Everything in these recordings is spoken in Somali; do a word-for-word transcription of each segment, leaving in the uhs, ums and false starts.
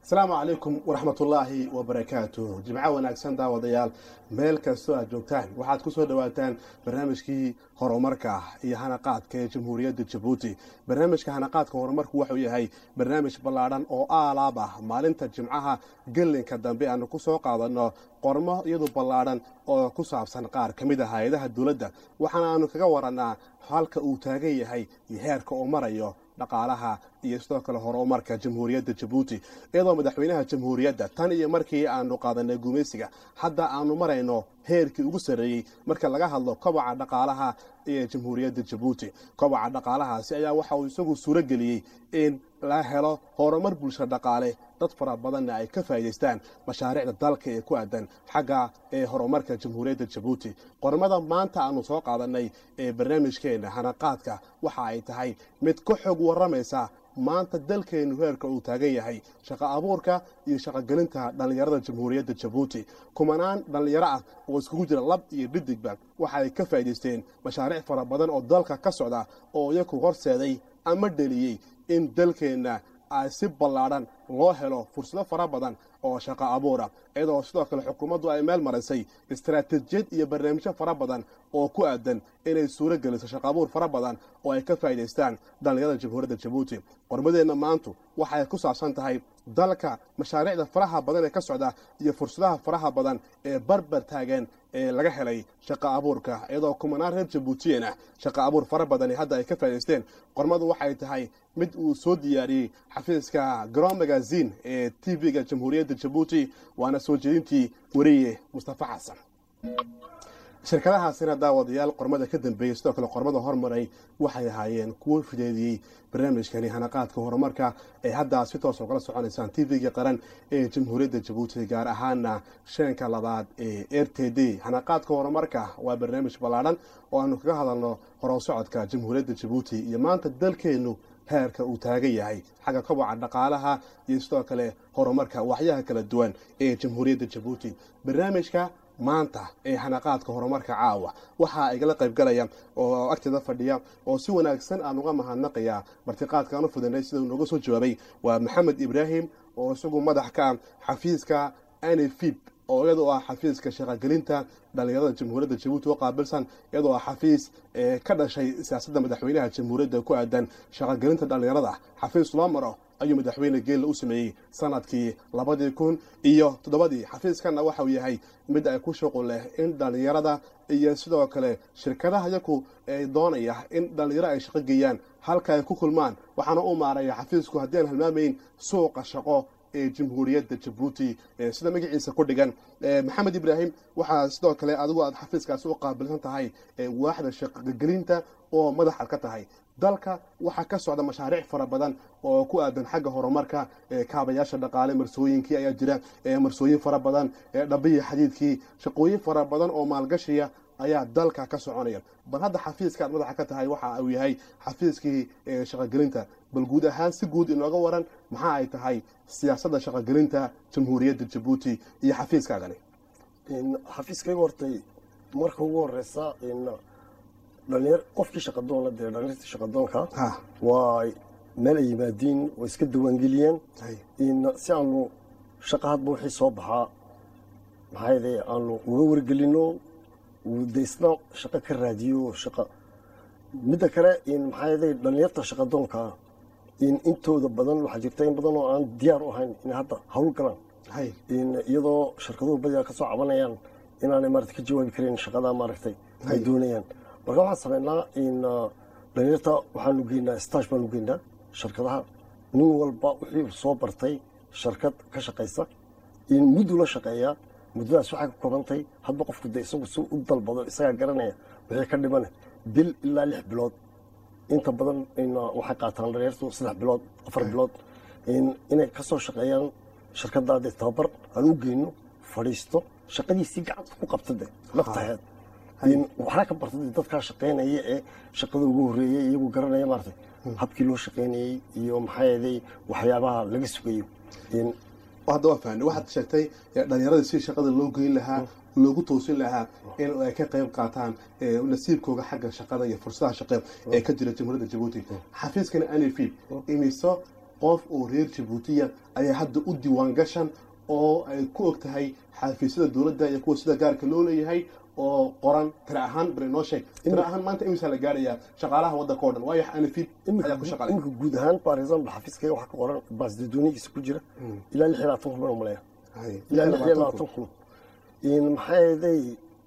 السلام عليكم ورحمة الله وبركاته جماعة وناكسان داوديال meel kastoo aad joogtaan waxaad ku soo dhawaataan barnaamijkii horumarka iyo hanaqaadka ee jamhuuriyadda Djibouti barnaamijka hanaqaadka horumarku wuxuu yahay barnaamij ballaadhan oo aalaab ah maalinta jimcaha gelinka dambe aan ku soo qaadano qormo iyadu ballaadhan oo ku saabsan qaar kamid ah hay'adaha dawladda waxaana aanu kaga waranaa halka uu taagan yahay iyo heerka uu marayo dhaqaalaha iyo sidoo kale horumarka jamhuuriyadda Djibouti iyadoo madaxweynaha jamhuuriyadda tan iyo markii aanu qaadanay gumeysiga hadda aanu marayno heerkii ugu sareeyay marka laga hadlo kobaca dhaqaalaha ee jamhuuriyadda Djibouti kobaca dhaqaalahaasi ayaa waxa uu isagu suuro geliyay in la helo horumar bulsho dhaqaale dad fara badan ay ka faa'iideystaan mashaariicda dalka ee ku aadan xagga ee horumarka jamhuuriyadda Djibouti qormada maanta aanu soo qaadanay ee barnaamijkeena hanaqaadka waxa ay tahay mid ku xog waramaysa maanta dalkeenu heerka uu taagan yahay shaqo abuurka iyo shaqo gelinta dhalinyarada jamhuuriyadda Djibouti kumanaan dhalinyaro ah oo isku jira lab iyo dhidigba waxa ay ka faa'iideysteen mashaariic fara badan oo dalka ka socda oo iyagu horseeday ama dhaliyay in dalkeena ay si ballaadhan loo helo fursado fara badan oo shaqo abuura iyadoo sidoo kale xukuumaddu ay meel marisay istaraatiijiyad iyo barnaamijyo fara badan oo ku aadan inay suuro geliso shaqo abuur fara badan oo ay ka faa'iideystaan dhalinyarada jamhuuriyadda Djibouti qormadeena maantu waxay ku saabsan tahay dalka mashaariicda faraha badan ee ka socda iyo fursadaha faraha badan ee barbar taagan ee laga helay shaqo abuurka iyadoo kumanaan reer Djibouti ah shaqo abuur fara badan hadda ay ka faa'iideysteen qormadu waxay tahay mid uu soo diyaariyay xafiiska Grand Magazine ee T V-ga jamhuuriyadda Djibouti waana soo jeedintii wariye Mustafa Xasan shirkadahaasina daawadayaal qormada ka dambeeyay sidoo kale qormada hormaray waxay ahaayeen kuwo fideediyay barnaamijkani hanaqaadka horumarka ee hadda si toos uga soconaysaan T V-ga qaran ee jamhuuriyadda Djibouti gaar ahaan shanka labaad ee R T D hanaqaadka horumarka waa barnaamij ballaadhan oo aanu kaga hadalno horow socodka jamhuuriyadda Djibouti iyo maanta dalkeenu heerka uu taagan yahay xagga kobaca dhaqaalaha iyo sidoo kale horumarka waxyaha kala duwan ee jamhuuriyadda Djibouti barnaamijka maanta ee hanaqaadka horumarka caawa waxa ay kala qayb galayaan oo agteeda fadhiya oo si wanaagsan aan uga mahadnaqaya martiqaadka aanu fudanay sida uu nooga soo jawaabay waa Maxamed Ibrahim oo isagu madax ka xafiiska N F I B oo iyadoo ah xafiiska shaqo gelinta dhalinyarada jamhuuriyadda Djibouti oo qaabilsan iyadoo ah xafiis ka dhashay siyaasadda madaxweynaha jamhuuriyadda ku aadan shaqo gelinta dhalinyarada xafiis loo maro ayuu madaxweyne Geelle u sameeyay sanadkii labada kun iyo toddoba xafiiskana waxa uu yahay mid ay ku shaqo leh in dhalinyarada iyo sidoo kale shirkadaha iyagu ay doonaya in dhalinyaro ay shaqo geeyaan halka ay ku kulmaan waxaana u maaraya xafiisku haddii aan halmaamayn suuqa shaqo ee jamhuuriyadda Djibouti sida magaciisa ku dhigan Maxamed Ibrahim waxa sidoo kale adigu aad xafiiskaas u qaabilsan tahay waaxda shaqo gelinta oo madax ka tahay dalka waxa ka socda mashaariic fara badan oo ku aadan xagga horumarka kaabayaasha dhaqaale marsooyinkii ayaa jira marsooyin fara badan dhabiyi xadiidkii shaqooyin fara badan oo maalgashiya ayaa dalka ka soconaya bal hadda xafiiska madaxa ka tahay waxa uu yahay xafiiskii shaqo gelinta bal guud ahaan si guud inooga waran maxaa ay tahay siyaasadda shaqo gelinta jamhuuriyadda Djibouti iyo xafiiskaagani in xafiiskaygu hortay marka ugu horeysa in dhalinyar qofkii shaqo doon la diray dhalinyarta shaqo doonka waa meel ay yimaadiin oo iska diiwaangeliyeen in si aanu shaqo hadba wixii soo baxaa maxaa yeelay aanu uga wargelino وديسنا شقة كراديو شقة مدة كره إن محايدة دنيرتا شقة دونكا إن أنتو بدن وحجرتين بدن وعن ديار وهين إن هذا هول كلام هاي إن يضو شركة بدي كسر عمليان إن أنا مرت كجوا بكرين شقة دا مرتي هاي دونيان برجع حسبنا إن دنيرتا وحنو جينا استاج بنو جينا شركة دا نو والبا وحي صوبرتي شركة كشقيسة إن مدولا شقيا muddadaas waxay ka koobantay hadba qofku de isagu soo u dalbado isaga garanaya wixii ka dhiman bil ilaa lix bilood inta badan in waxay qaataan dhalinyartu saddex bilood afar bilood in inay ka soo shaqeeyaan shirkadaada tababar aan u geyno fadhiisto shaqadiisii gacanta ku qabtade laftaheed in waxa ka bartay dadka shaqeynaya ee shaqada ugu horeeyay iyagu garanaya maartay habkii loo shaqeynayay iyo maxay ahayd waxyaabaha laga sugayo in وهذا وفان واحد شتى دنيرة سي شقة لو جين لها لو توصل لها إن كقيم قاطان ونسيب كوجا حاجة شقة هي فرصة شقة كجرة جمهورية جيبوتي حفيز كان أنا في إميسا qof oo reer jabuutiya ayaa hadda u diiwaan gashan oo ay ku og tahay xafiisyada dowladda iyo kuwa sida gaarka loo leeyahay oo qoran tira ahaan bari noo sheeg tira ahaan maanta imisa la gaarayaa shaqaalaha waddanka oo dhan waayo anafid ayaa ku shaqaalay iminka guud ahaan par exemple xafiiskayga waxaa ka qoran baasdadoonigiisa ku jira ilaa lix iyo labaatan kun baan umaleeya ilaa lix iyo labaatan kun maxaa yeeday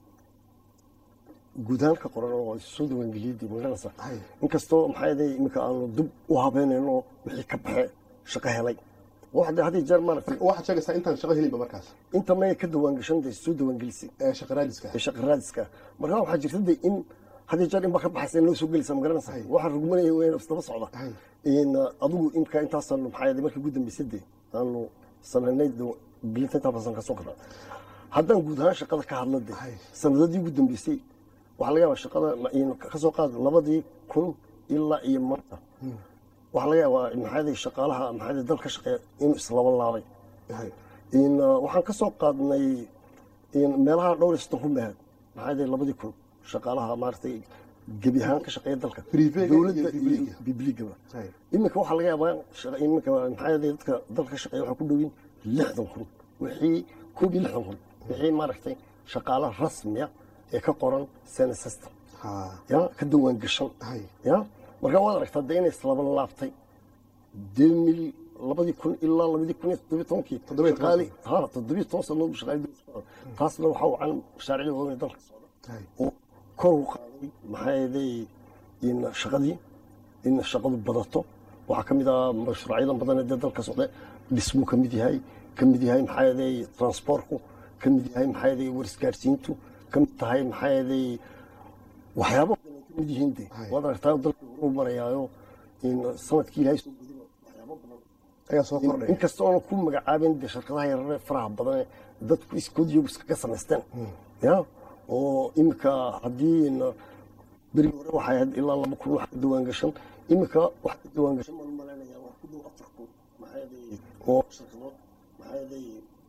guud ahaan ka qoran oo soo diiwaangeliyadii magaranaysa inkastoo maxaa yeeday iminka aanu dib u habeynayno wixii ka baxe shaqo helay waxda hadii jeer maaragtay waxaad sheegaysaa intaan shaqo helinba markaas inta may ka diiwaangashan day soo diiwaangelisay ee shaqo raadiska ee shaqo raadiska marka waxaa jirta day in hadii jeer in ba ka baxaysa loo soo gelisay magaranaysa waxa rugmanaya weyn isdaba socda in adigu inka intaasan maxaa yeeday markii ugu dambeysay aanu sanaynay bilinta inta badan ka soo qada haddaan guud ahaan shaqada ka hadladay sanadadii ugu dambeysay waxa laga yaabaa shaqada in ka soo qaad labadii kun ilaa iyo maanta waxa laga yaabaa maxaa yeeday shaqaalaha maxaa yeeday dalka shaqeeya in islaba laabay in waxaan ka soo qaadnay in meelaha dhowr iyo soddon kun mehed maxaa yeeday labadii kun shaqaalaha maaragtay gebi ahaan ka shaqeeya dalka dowladda iyo bibliigaba iminka waxaa laga yaabaa iminka maxaa yeeday dadka dalka shaqeeya waxaa ku dhowin lixdan kun wixii koob iyo lixdan kun wixii maaragtay shaqaalaha rasmiya ee ka qoran sena system ya ka diiwaan gashan ya marka waad aragtaa de inay islaba laabtay demil labadii kun ilaa labadii kun iyo toddobiyo tobankii shaqaali ha toddobiyo toban sanood shaqaali taasna waxa wacan mashaariicda waaweyn dalka socda oo kor u qaaday maxaa yeeday in shaqadii in shaqadu badato waxaa ka mid ah mashruucyada badan ee dalka socda dhismuu ka mid yahay ka mid yahay maxaa yeeday transportku ka mid yahay maxaa yeeday warisgaarsiintu ka mid tahay maxaa yeeday waxyaabo badan ka mid yihiin de waad aragtaa dalka uu marayaayo in sanadkii ilaahay soo gudbay waxyaabo badan ayaa soo kordhay inkastoo aan ku magacaabin de shirkadaha yaryar faraha badan dadku iskood iyo iskaga samaysteen ya oo iminka haddii berigi hore waxay ahayd ilaa laba kun wax ka diiwaan gashan iminka wax ka diiwaan gashan maan malaynayaa waa ku dhow afar kun maxaa yeeday oo shirkado maxaa yeeday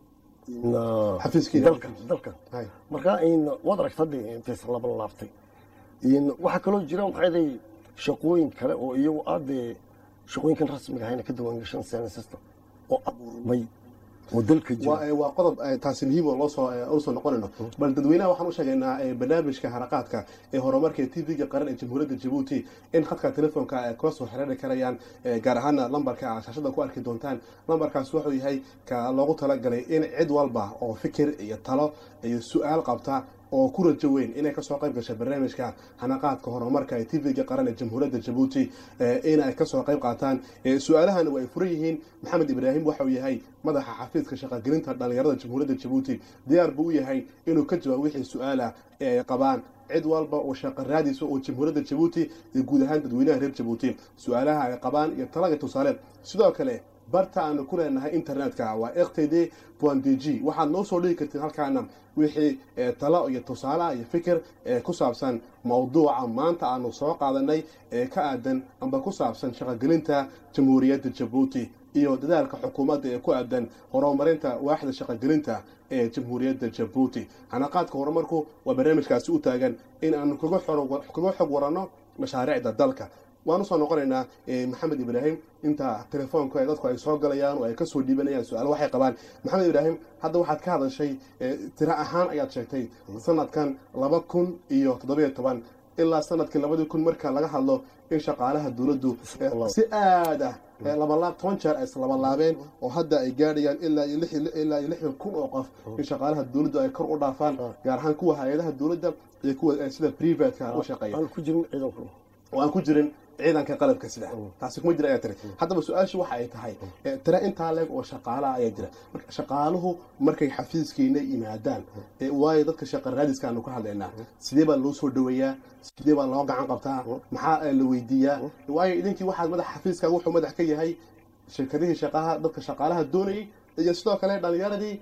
xafiiskii dalka dalka marka in waad aragtaa de intay laba laabtay in waxa kaloo jira maxaa yeeday shaqooyin kale oo iyagu aad shaqooyinkan rasmiga ahayna ka diiwaan gashan sena system oo abuurmay oo dalka jira waa qodob taasi muhiim oo loo soo u soo noqonayno bal dadweynaha waxaan u sheegaynaa barnaamijka haraqaadka ee horumarka T V-ga qaran ee Jamhuuriyadda Djibouti in khadka telefoonka ay kula soo xiriiri karayaan gaar ahaan lambarka shaashada ku arki doontaan lambarkaas wuxuu yahay ka loogu talagalay in cid walba oo fikir iyo talo iyo su'aal qabta oo ku rajo weyn inay ka soo qayb gashay barnaamijka hanaqaadka horumarka ee T V-ga qaran ee Jamhuuriyadda Djibouti in ay ka soo qayb qaataan su'aalahan way furan yihiin Maxamed Ibraahim waxa uu yahay madaxa xafiiska shaqagelinta dhalinyarada Jamhuuriyadda Djibouti diyaar buu yahay inuu ka jawaabo wixii su'aala ee qabaan cid walba oo shaqo raadis oo Jamhuuriyadda Djibouti iyo guud ahaan dadweynaha reer Djibouti su'aalaha ay qabaan iyo talaga tusaale sidoo kale barta aan ku leenahay internetka waa r t d dot d g waxaad noo soo dhigi kartiin halkaana wixii talo iyo tusaale iyo fikir ku saabsan mawduuca maanta aanu soo qaadanay ee ka aadan amba ku saabsan shaqagelinta Jamhuuriyadda Djibouti iyo dadaalka xukuumadda ee ku aadan horumarinta waaxda shaqagelinta ee Jamhuuriyadda Djibouti hanaqaadka horumarku waa barnaamijkaasi u taagan in aanu kaga xog warano mashaariicda dalka waanu soo noqonaynaa Maxamed Ibraahim inta telefoonka dadku ay soo galayaan oo ay ka soo dhiibanayaan su'aal waxay qabaan Maxamed Ibraahim hadda waxaad ka hadashay tira ahaan ayaad sheegtay sanadkan laba kun iyo toddoba iyo toban ilaa sanadkii labadii kun marka laga hadlo in shaqaalaha dowladdu si aad ah laba laab toban jeer ay laba laabeen oo hadda ay gaadhayaan ilaa iyo lix ilaa iyo lixdan kun oo qof in shaqaalaha dowladdu ay kor u dhaafaan gaar ahaan kuwa hay'adaha dowladda iyo kuwa sida private-ka u shaqeeya aan ku jirin ciidanku oo aan ku jirin ciidanka qalabka sida taasi kuma jira ayaa tiri haddaba su-aashu waxa ay tahay tira intaa leeg oo shaqaalaha ayaa jira marka shaqaaluhu markay xafiiskiina yimaadaan waayo dadka shaqa raadiska aanu ka hadlaynaa sidee baa loo soo dhaweeyaa sidee baa loo gacan qabtaa maxaa la weydiiyaa waayo idinkii waxaad madax xafiiska wuxuu madax ka yahay shirkadihii shaqaha dadka shaqaalaha doonayay iyo sidoo kale dhalinyaradii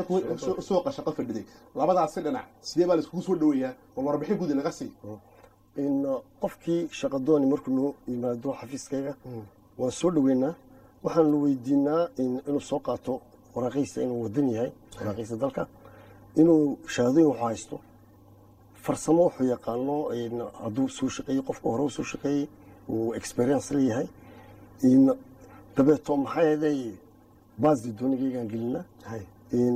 suuqa shaqo fadhiday labadaasi dhinac sidee baa la iskugu soo dhaweeyaa war warbixin guud inaga sii in qofkii shaqadooni markuu noo yimaado xafiiskayga waan soo dhaweynaa waxaan la weydiinaa inuu soo qaato waraaqiisa inuu wadan yahay waraaqiisa dalka inuu shahaadooyin wuxuu haysto farsamo wuxuu yaqaano hadduu soo shaqeeyey qofka hore soo shaqeeyey uu experience leeyahay dabeeto maxay ahaday baasdi doonigaygaan gelinaa hay in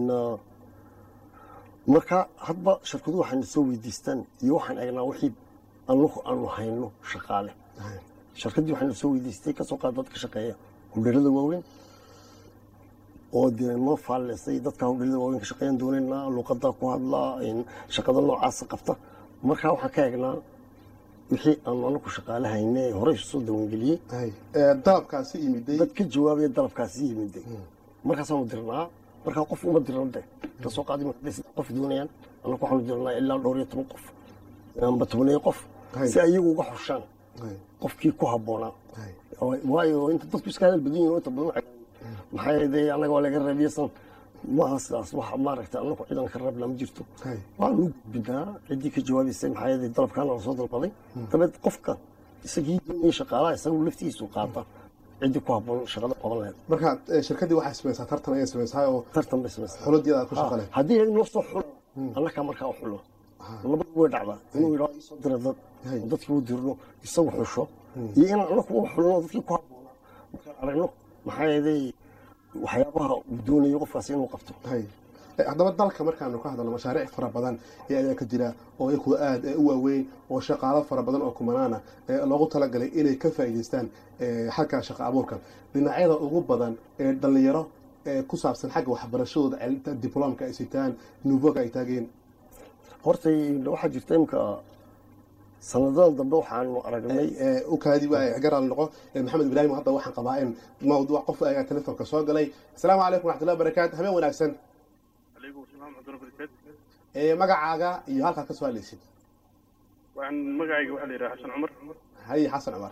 marka hadba shirkadu waxaan soo weydiistaan iyo waxaan eegnaa wixii aanu aanu hayno shaqaale hay shirkadii waxaan soo weydiistay ka soo qaad dadka shaqeeya hudheelada waaweyn oo dee noo faaleysay dadka hudheelada waaweyn ka shaqeeyaan doonayna luqadda ku hadlaa in shaqada noocaas qabta marka waxaan ka eegnaa wixii aanu anagu shaqaale haynay horey soo dawangeliyey hay ee dalabkaasi yimiday dad ka jawaabaya dalabkaasi yimiday markaasaanu dirnaa markaa qof uma dirna de ka soo qaadi markay qof doonayaan anagu waxaanu dirnaa ilaa dhowr iyo toban qof amba toban qof si ay iyagu uga xushaan qofkii ku habboonaa waayo inta dadku iska hadal badan yihiin inta badan maxay ahayd anaga waa laga raabiyeysan maaha sidaas wax maaragtay anagu ciidan ka raabna ma jirto waanu gudbinaa ciddii ka jawaabaysay maxay ahayd dalabkaan la soo dalbaday dabeed qofka isagii doonayay shaqaalaha isagu laftiisu qaata ciddii ku habboon shaqada qaban lahayd marka shirkadii waxay samaysaa tartan ayay samaysaa oo tartan bay samaysaa xuladiida ku shaqale haddii ay noo soo xulo annaka markaa u xulo labada way dhacdaa inuu yidhaahdo soo dira dad dadkii u dirno isagu xusho iyo inaan anaku u xulno dadkii ku habboonaa markaan aragno maxaa yeelay waxyaabaha uu doonayo qofkaasi inuu qabto hay haddaba dalka markaanu ka hadalno mashaariic fara badan ee ayaa ka jira oo iyagu aad u waaweyn oo shaqaalo fara badan oo kumanaana loogu talagalay inay ka faa'iidaystaan xagga shaqo abuurkan dhinacyada ugu badan ee dhalinyaro ku saabsan xagga waxbarashadooda dibloomka ay sitaan nuvoga ay taageen horta waxaa jirta imka sanadadan dambe waxaanu aragnay u kaadi waay garal noqo maxamed ibraahim hadda waxaan qabaa in mawduuc qof ayaa telefoonka soo galay assalaamu calaykum waraxmatullahi wabarakaatu habeen wanaagsan عليكم السلام ورحمة الله وبركاته. ee magacaaga iyo halkaad ka soo hadlaysid waxaan magacayga waxaa la yidhaha xasan cumar hay xasan cumar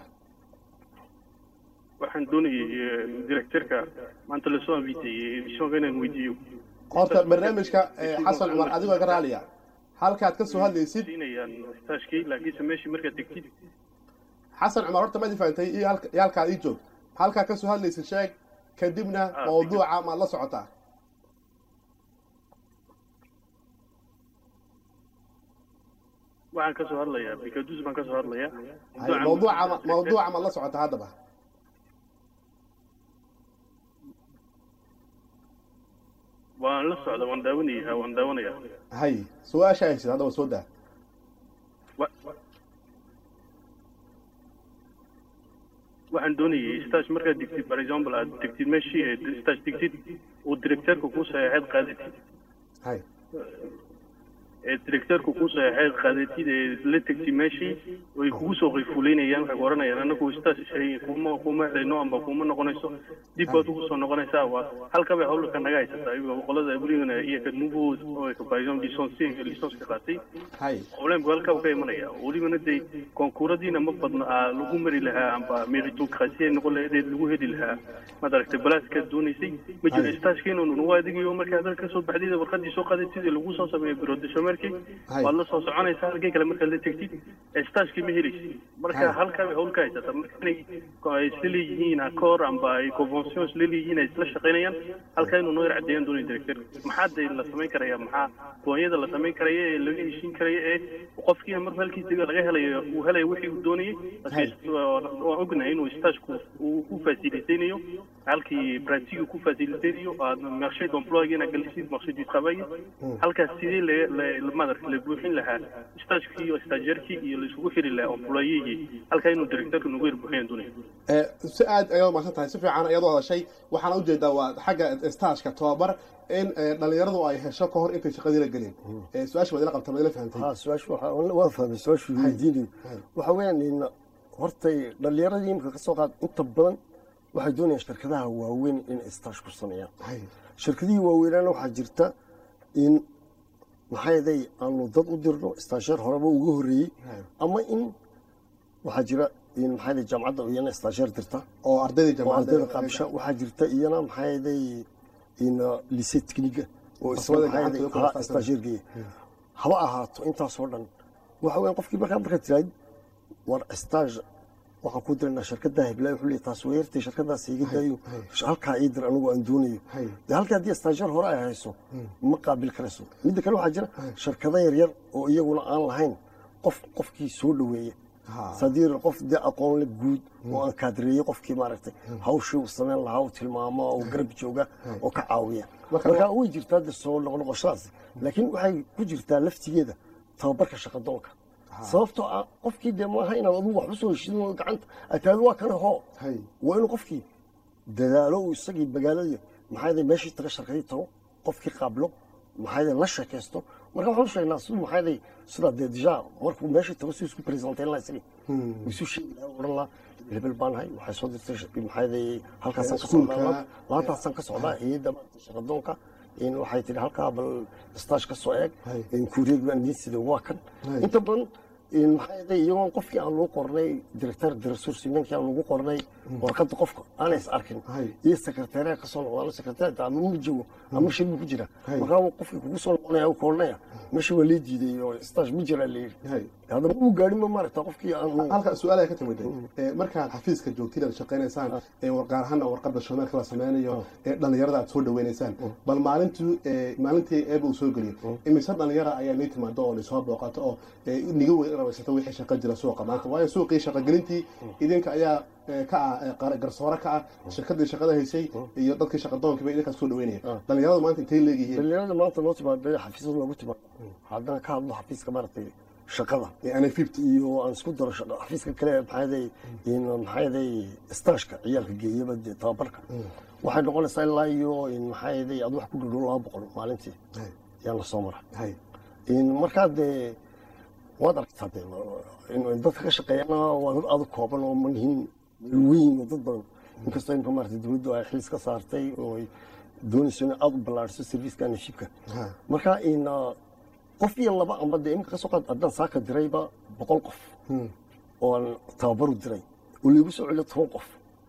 waxaan doonayay directorka maanta la soo inviteeyey emissionka inaan weydiiyo horta barnaamijka xasan cumar adigoo ka raaliya halkaad ka soo hadlaysid inayaan staashkii laakiinse meeshii markaad tegtid xasan cumar horta ma difaantay iyo halkaad ii joog halkaad ka soo hadlaysid sheeg kadibna mawduuca maad la socotaa waxaan ka soo hadlayaa bikadus baan ka soo hadlayaa mawduuca mawduuca maad la socotaa haddaba waan la socda waan daawanayaa waan daawanayaa hay su-aasha haysid haddaba soo daa waxaan doonayay stash markaad digtid for example aad digtid meeshii stash digtid uu directorka kuu saxeexeed qaadatid hay ee directorku ku saxeexay qaadatid ee la tagtay meeshii way kugu soo qayfuuleynayaan waxay oranayaan anagu istaas shay kuma kuma helayno amba kuma noqonayso dib baad ugu soo noqonaysaa waa halka bay hawlka naga haysataa iyaga qolada abriigana iyo ka nugu oo ka baayon license license ka qaatay hay problem halka ka imanaya waliba day konkuradina ma badna lagu mari lahaa amba meritocracy noqon lahayd lagu heli lahaa ma daragtay balaaska doonaysay ma jiro istaashkeenu nugu adigiyo markaa dalka soo baxday warqadii soo qaadatay lagu soo sameeyay bureau waa la soo soconaysaa halkii kale markaad la tegtid staashkii ma helaysid marka halkaa bay hawlka haysata marka inay isla leeyihiin accord amba ay convention isla leeyihiin ay isla shaqaynayaan halkaa inuu noo yar caddeeyaan doonaya director maxaa de la samayn karaya maxaa goonyada la samayn karaya ee laga heshiin karaya ee qofkii marka halkiisa laga helayo uu helayo wixii uu doonayay waan ognahay inuu staashku uu ku fasilitaynayo halkii pratigu ku fasilitaynayo marché d'emploi-gana galisid marché du travail halkaas sidee madarka la buuxin lahaa staashkii iyo stagiairkii iyo la isugu xiri lahaa employee halka inuu directorka nagu yar buuxiyaan doonaya si aad ayaad umaqsan tahay si fiican iyadoo hadashay waxaana ujeedaa waa xagga staashka tababar in dhalinyaradu ay hesho ka hor intay shaqadii la gelin su-aasha waad ila qabta ma ila fahantay ha su-aasha waan fahmay su-aashu weydiinayo waxa weeyaan hortay dhalinyaradii imika ka soo qaad inta badan waxay doonayaan shirkadaha waaweyn in staash ku sameeyaan shirkadihii waaweynaana waxaa jirta in maxaa yeelay aanu dad u dirno staasheer horeba uga horreeyey ama in waxaa jira in maxaa yeelay jaamacadda iyana staasheer dirta oo ardaydii jaamacadda qaabsha waxaa jirta iyana maxaa yeelay in lycée technique oo isla staasheer geeya haba ahaato intaasoo dhan waxa weeyaan qofkii markaa markaa tiraad war stage waxaan ku dirnaa shirkadda hiblaa wuxuu leeyahay taas weertay shirkadaas iga daayo halkaa ii dir anigu aan doonayo dee halkaa haddii staasheer hore ay hayso ma qaabil karayso midda kale waxaa jira shirkado yaryar oo iyaguna aan lahayn qof qofkii soo dhoweeya sadiir qof de aqoon la guud oo aan kaadreeyo qofkii maaragtay hawshii uu sameyn lahaa uu tilmaamo oo garab jooga oo ka caawiya marka way jirtaa de soo noqnoqoshadaas laakiin waxay ku jirtaa laftigeeda tababarka shaqadoonka sababtoo ah qofkii de maaha inaad adigu wax u soo heshiidin gacanta ataad waa kana hoo waa inuu qofkii dadaalo uu isagii magaaladii maxaa yeelay meeshii taga shaqadii tago qofkii qaablo maxaa yeelay la sheekaysto marka waxaan sheegnaa siduu maxaa yeelay sida de deja markuu meeshii tago si isku presenteyn la isagii isu sheegi lahaa oran la hebel baan hay waxay soo dirtay maxaa yeelay halkaasaan ka socdaa laantaasaan ka socdaa iyada shaqadoonka in waxay tiri halkaa bal stage ka soo eeg in kureeg baan idin sida waa kan inta badan in maxay yeelay iyagoon qofkii aan loo qornay director de resource ninkii aan lagu qornay warqadda qofka aanay is arkin iyo secretary ka soo noqdaan secretary ama uu joogo ama shir ku jira marka qofkii kugu soo noqonaya uu koornaya meesha waa leediday oo stage ma jira leeyahay hada uu gaari ma marta qofkii aan halka su'aal ay ka timid ee marka xafiiska joogtida shaqeynaysan ee warqaar ahaan warqadda shaqada kala sameeyo ee dhalinyarada aad soo dhaweynaysan bal maalintii maalintii ee uu soo galiyo imisa dhalinyara ayaa la timaado oo soo booqato oo niga weeraraysa wixii shaqo jira suuqa maanta waayo suuqii shaqo gelintii idinka ayaa ka garsoore ka ah shirkadii shaqada haysay iyo dadkii shaqadoonkiiba idinka soo dhaweynaya dhalinyarada maanta intay leeyihiin dhalinyarada maanta noo timaado xafiisyada loogu timaado haddana ka hadlo xafiiska maartay shaqada yani fifty iyo aan isku daro shaqo xafiiska kale maxay in maxay stashka ciyaalka geeyaba tababarka waxay noqonaysaa ilaa iyo in maxay aad wax ku dhudhow laba boqol maalintii yaa la soo maray in markaa dee waad aragtaa in dadka ka shaqeeyana waa dad aad u kooban oo manihin weyn oo dad badan inkastoo imka maarata dowladdu ay xilis ka saartay oo ay doonayso in aad u ballaariso serviceka nashibka marka in qof iyo laba amba dee imika kasoo qaad haddaan saaka dirayba boqol qof oo aan tababaru diray oo liigu soo celiyo toban qof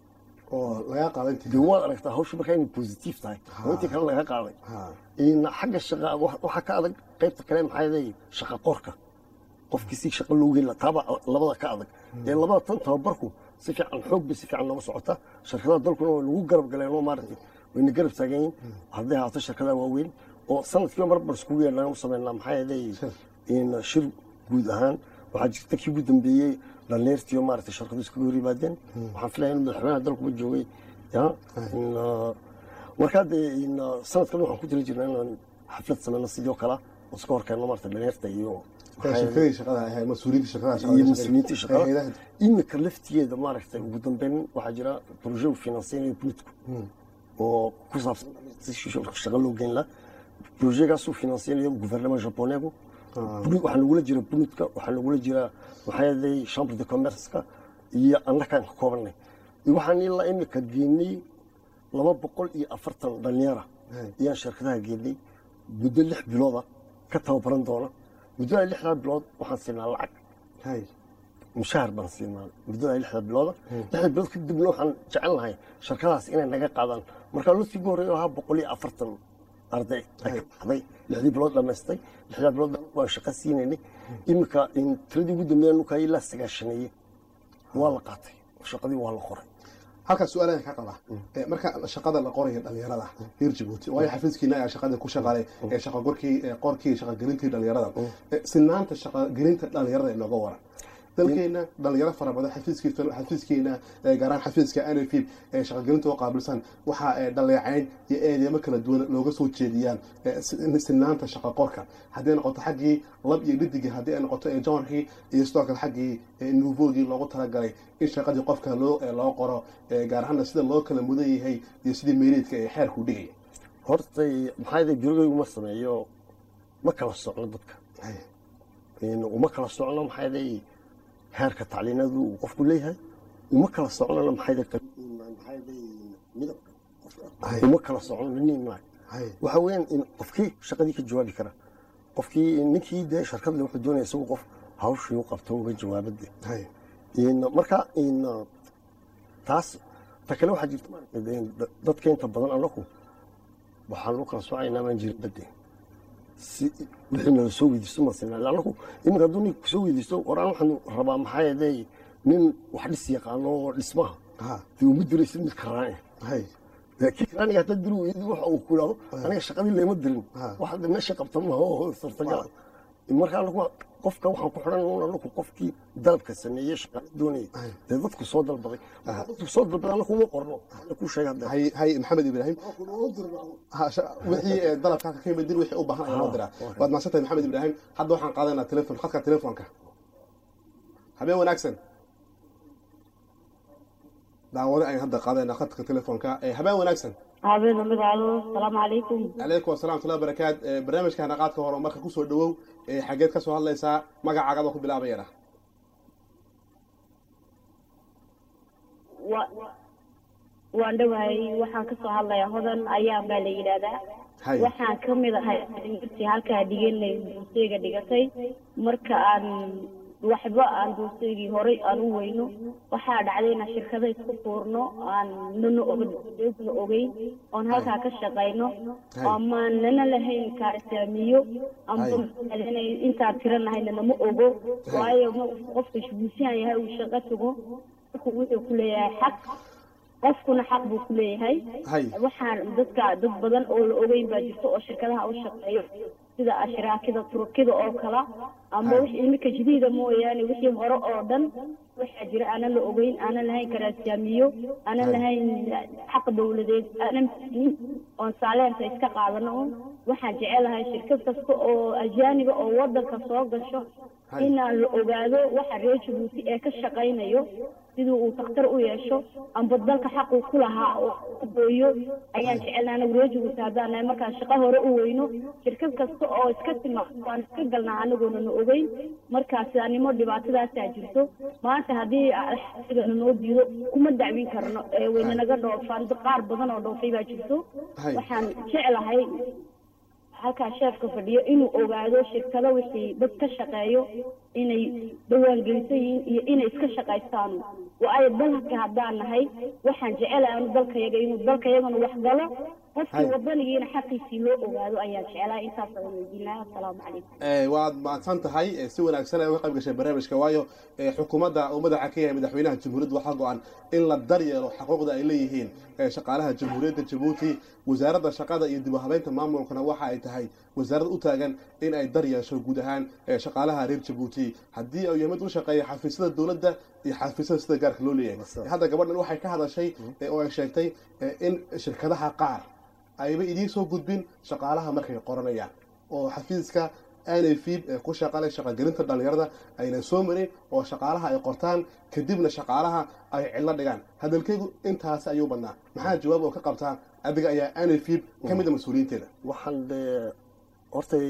oo laga qaaday intii dee waad aragtaa hawsha markaa inay positive tahay oo intii kale laga qaaday in xagga shaqa waxaa ka adag qaybta kale maxaa yeelay shaqa qorka qofkii si shaqo loo geyn taaba labada ka adag ee labada tan tababarku si fiican xoog bi si fiican loo socota shirkadaha dalkuna waa lagu garab galeen oo maartay wayna garab taageen hadday haato shirkadaha waaweyn oo sanadkii mar bar isku yeernaa u sameynaa maxaa yeelay in shir guud ahaan waxaa jirta kii ugu dambeeyey dhalinyartii oo maartay shirkadu iska hor yimaadeen waxaan filayaa in madaxweynaha dalkuba joogay ya markaa dee in sanadkan waxaan ku jira jirnaa inaan xaflad sameyno sidoo kale oo iska horkeenno maartay dhalinyarta iyo shaqadii shaqada ahay mas'uuliyiinta shaqada iyo mas'uuliyiinta shaqada imika laftigeeda maaragtay ugu dambeyn waxaa jira projet uu finansiyay bulutku oo ku saabsan si shaqo loo geyn lahaa projetkaas uu finansiyay gouvernement japoneegu waxaa lagula jira bulutka waxaa lagula jira waxaa yeelay chambre de commerce-ka iyo annakaan ka koobanay waxaan ilaa imika geynay laba boqol iyo afartan dhalinyara ayaan shirkadaha geynay muddo lix bilooda ka tababaran doona muddada lixdaa bilood waxaan siinaa lacag mushaar baan siinaa muddada lixda bilooda lixda bilood kadibna waxaan jecel lahay shirkadaas inay naga qaadaan markaa lodkii ugu horreeya ahaa boqol iyo afartan arday ay ka baxday lixdii bilood dhammaystay lixdaa bilood waan shaqo siinaynay iminka tiradii ugu dambeeya nukaa ilaa sagaashaneeye waa la qaatay shaqadii waa la qoray halka su'aalaha ka qaba marka shaqada la qorayo dhalinyarada reer Djibouti way xafiiskiina ay shaqada ku shaqaalay ee shaqo qorkii qorkii shaqo gelintii dhalinyarada sinaanta shaqo gelinta dhalinyarada ee looga waran dalkeena dhalinyaro fara badan xafiiskiisa xafiiskiina gaaraan xafiiska N F ee shaqo gelinta oo qaabilsan waxa ay dhaleecayn iyo eedeemo kala duwan looga soo jeediyaan sinaanta shaqo qorka haddii noqoto xaqii lab iyo dhidig haddii noqoto ee joorkii iyo sidoo kale xaqii nuuvoogii loogu talagalay in shaqadii qofka loo loo qoro gaar ahaan sida loo kala mudan yahay iyo sidii meereedka ee xeerku dhigay horta maxay day jirgaygu ma sameeyo ma kala socno dadka in uma kala socno maxay day heerka tacliinadu uu qofku leeyahay uma kala socno maxay day maxay day midabka uma kala socno nin ma waxa weyn in qofkii shaqadii ka jawaabi kara qofkii ninkii de shirkadda wuxuu doonayay isagu qof hawshii uu qabto uga jawaabade in marka in taas ta kale waxaa jirta dadka inta badan anaku waxaan u kala soconaynaa maan jirin badde si wixii nala soo weydiisto marsinaa anaku iminka hadduu nin kusoo weydiisto waraan waxaan rabaa maxaa yeelay nin wax dhis yaqaano oo dhismaha dee uma diraysid mid karaane laakiin karaaniga hataa diri weydi waxa uu ku idhaahdo aniga shaqadii leema dirin waxa meesha qabta maha oo sartagala marka anagu qofka waxaan ku xiran uun anagu qofkii dalabka sameeyey shaqada doonayay dee dadku soo dalbaday dadku soo dalbaday anagu uma qorno ku sheega hadda hay hay maxamed ibraahim wixii dalabka ka yimid wixii u baahan loo diraa waad maasantay maxamed ibraahim hadda waxaan qaadanaa telefoon khadka telefoonka habeen wanaagsan daawada ay hadda qaadanaa khadka telefoonka habeen wanaagsan habeen magaalo salaamu calaykum calaykum wasalaam tula barakaad barnaamijka hanaqaadka hore marka ku soo dhawow xageed ka soo hadlaysaa magacaaga ku bilaabayana waan dhawahay waxaan ka soo hadlayaa hodan ayaan baa la yidhaahdaa waxaan ka mid ahay halkaa dhiganay duuseyga dhigatay marka aan waxba aan duuseygii horay aan u weyno waxaa dhacday inaan shirkada isku fuurno aan nana ogadeegna ogeyn oon halkaa ka shaqayno ama nana lahayn kaarsaamiyo ama intaan tiranahayna nama ogo waayo qofka shuguusihan yahay uu shaqo tago marku wuxuu ku leeyahay xaq qofkuna xaq buu ku leeyahay waxaan dadka dad badan oo la ogeyn baa jirto oo shirkadaha u shaqeeyo sida ashraakida turkida oo kala ama wixii imika jadiida mooyaane wixii hore oo dhan waxaa jira aanan la ogeyn aanan lahayn karaasiyaamiyo aanan lahayn xaq dowladeed aanan oon saaleenta iska qaadano waxaan jecelahay shirkad kasta oo ajaaniba oo wadanka soo gasho inaan la ogaado waxa reer Jabuuti ee ka shaqaynayo sidoo uu takhtar u yeesho amba dalka xaq uu ku lahaa oo gooyo ayaan jecelnahay anagu reer Jabuuti haddaan markaa shaqo hore u weyno shirkad kasta oo iska timaadaan iska galnaa anaguna na ogeyn markaas animo dhibaatadaas jirto maanta haddii sida noo diido kuma dacwin karno ee weyna naga dhoofaan qaar badan oo dhoofay baa jirto waxaan jecelahay halkaa sheefka fadhiyo inuu ogaado shirkado wixii dad ka shaqeeyo inay dhawaan gelisan yihiin iyo inay iska shaqaystaan waayo dalka haddaan nahay waxaan jecelahay anu dalkayaga inuu dalkayagana wax galo qofkii wadanigiina xaqiisii loo ogaado ayaan jecelahay intaas aan weydiinaa assalaamu calaykum waad mahadsan tahay si wanaagsan ay uga qayb gashay barnaamijka waayo xukuumadda uu madaxa ka yahay madaxweynaha jamhuuriyadda waxaa go-an in la daryeelo xuquuqda ay leeyihiin shaqaalaha jamhuuriyadda Jabuuti wasaaradda shaqada iyo dib u habeynta maamulkana waxa ay tahay wasaarad u taagan in ay daryeesho guud ahaan shaqaalaha reer Jabuuti haddii ay yimid u shaqeeyo xafiisyada dowladda iyo xafiisyada sida gaarka loo leeyahay hadda gabadhan waxay ka hadashay oo ay sheegtay in shirkadaha qaar ayba idiin soo gudbin shaqaalaha markay qoranayaan oo xafiiska aanay fiib ku shaqalay shaqagelinta dhalinyarada ayna soo marin oo shaqaalaha ay qortaan kadibna shaqaalaha ay cillo dhigaan hadalkaygu intaas ayuu badnaa maxaa jawaab oo ka qabtaa adiga ayaa aanay fiib ka mid ah mas-uuliyiinteeda waxaan dee hortay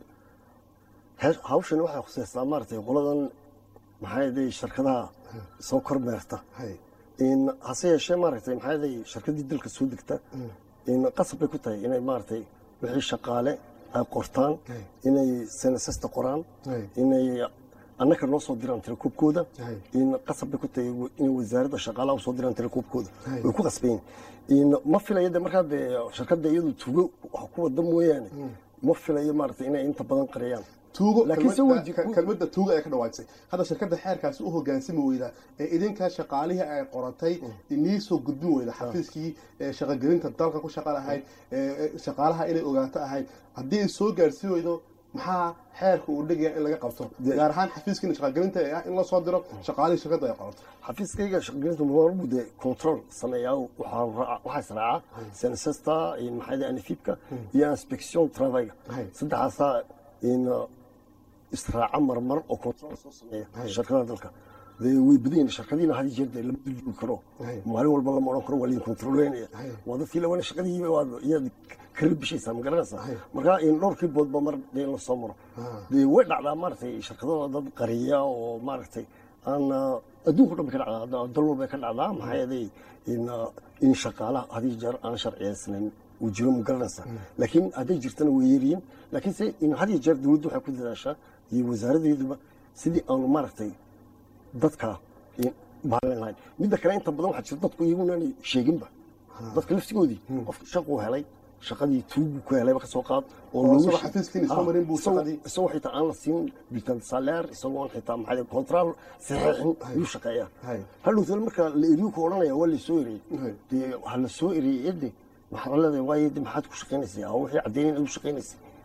hawshan waxay khusaysaa maaragtay qoladan maxaa yeelay shirkadaha soo kormeerta in hase yeeshee maaragtay maxaa yeelay shirkadii dalka soo degta in qasab bay ku tahay inay maaragtay wixii shaqaale ay qortaan inay senasasta qoraan inay annaka noo soo diraan telekoobkooda in qasab bay ku tahay inay wasaaradda shaqaalaha u soo diraan telekoobkooda way ku qasbayn in ma filayo de markaa dee shirkadda iyadu tuugo wax ku wada mooyaane ma filayo maaragtay inay inta badan qariyaan tuugo kelmadda tuugo ay ka dhawaajisay hadda shirkadda xeerkaasi u hogaansami weyda ee idinkaa shaqaalihii ay qoratay inii soo gudbin weyda xafiiskii shaqagelinta dalka ku shaqa lahayd shaqaalaha inay ogaato ahayd haddii ay soo gaarsiin weydo maxaa xeerka uu dhigaya in laga qabto gaar ahaan xafiiskiina shaqagelinta ee ah in la soo diro shaqaalihii shirkadda ay qorato xafiiskayga shaqagelinta marbu dee control sameeyaa waxaa israaca sensesta maxaa anifibka iyo inspection travaiga saddexaasaa in israaca marmar oo control soo sameeya shirkadaha dalka way badan shirkadiina hadii jeer lama duljuugi karo maalin walba lama odhan karo waa liin controleynaya waa dadkii lawana shaqadii iyad kala bishaysaa ma garanaysaa markaa in dhowrkii boodba mar dee la soo maro dee way dhacdaa maaragtay shirkadada dad qariya oo maaragtay aan adduunka dhan bay ka dhacdaa dal walbay ka dhacdaa maxaa yeelay in in shaqaalaha hadii jeer aan sharciyeysnayn uu jiro ma garanaysaa laakiin hadday jirtana way yeeriin laakiin se in hadii jeer dowladdu waxay ku dadaashaa iyo wasaaradeeduba sidii aanu maaragtay dadka baalan lahayn midda kale inta badan waxaa jirta dadku iyaguna aanay sheeginba dadka laftigoodii qofka shaquu helay shaqadii tuugu ku helayba ka soo qaad oo loogu xafiiskiina soo marin buu shaqadii isagoo xitaa aan la siin bitan salaire isagoo xitaa maxaa control saxiixin ayuu shaqeeyaa hadhowtana marka la eriyo ku odhanaya waa la soo eriyey dee waxaa la soo eriyey ciddi maxaa leedahay waayo dib maxaad ku shaqaynaysay oo wixii caddeeyeen ay u shaqaynaysay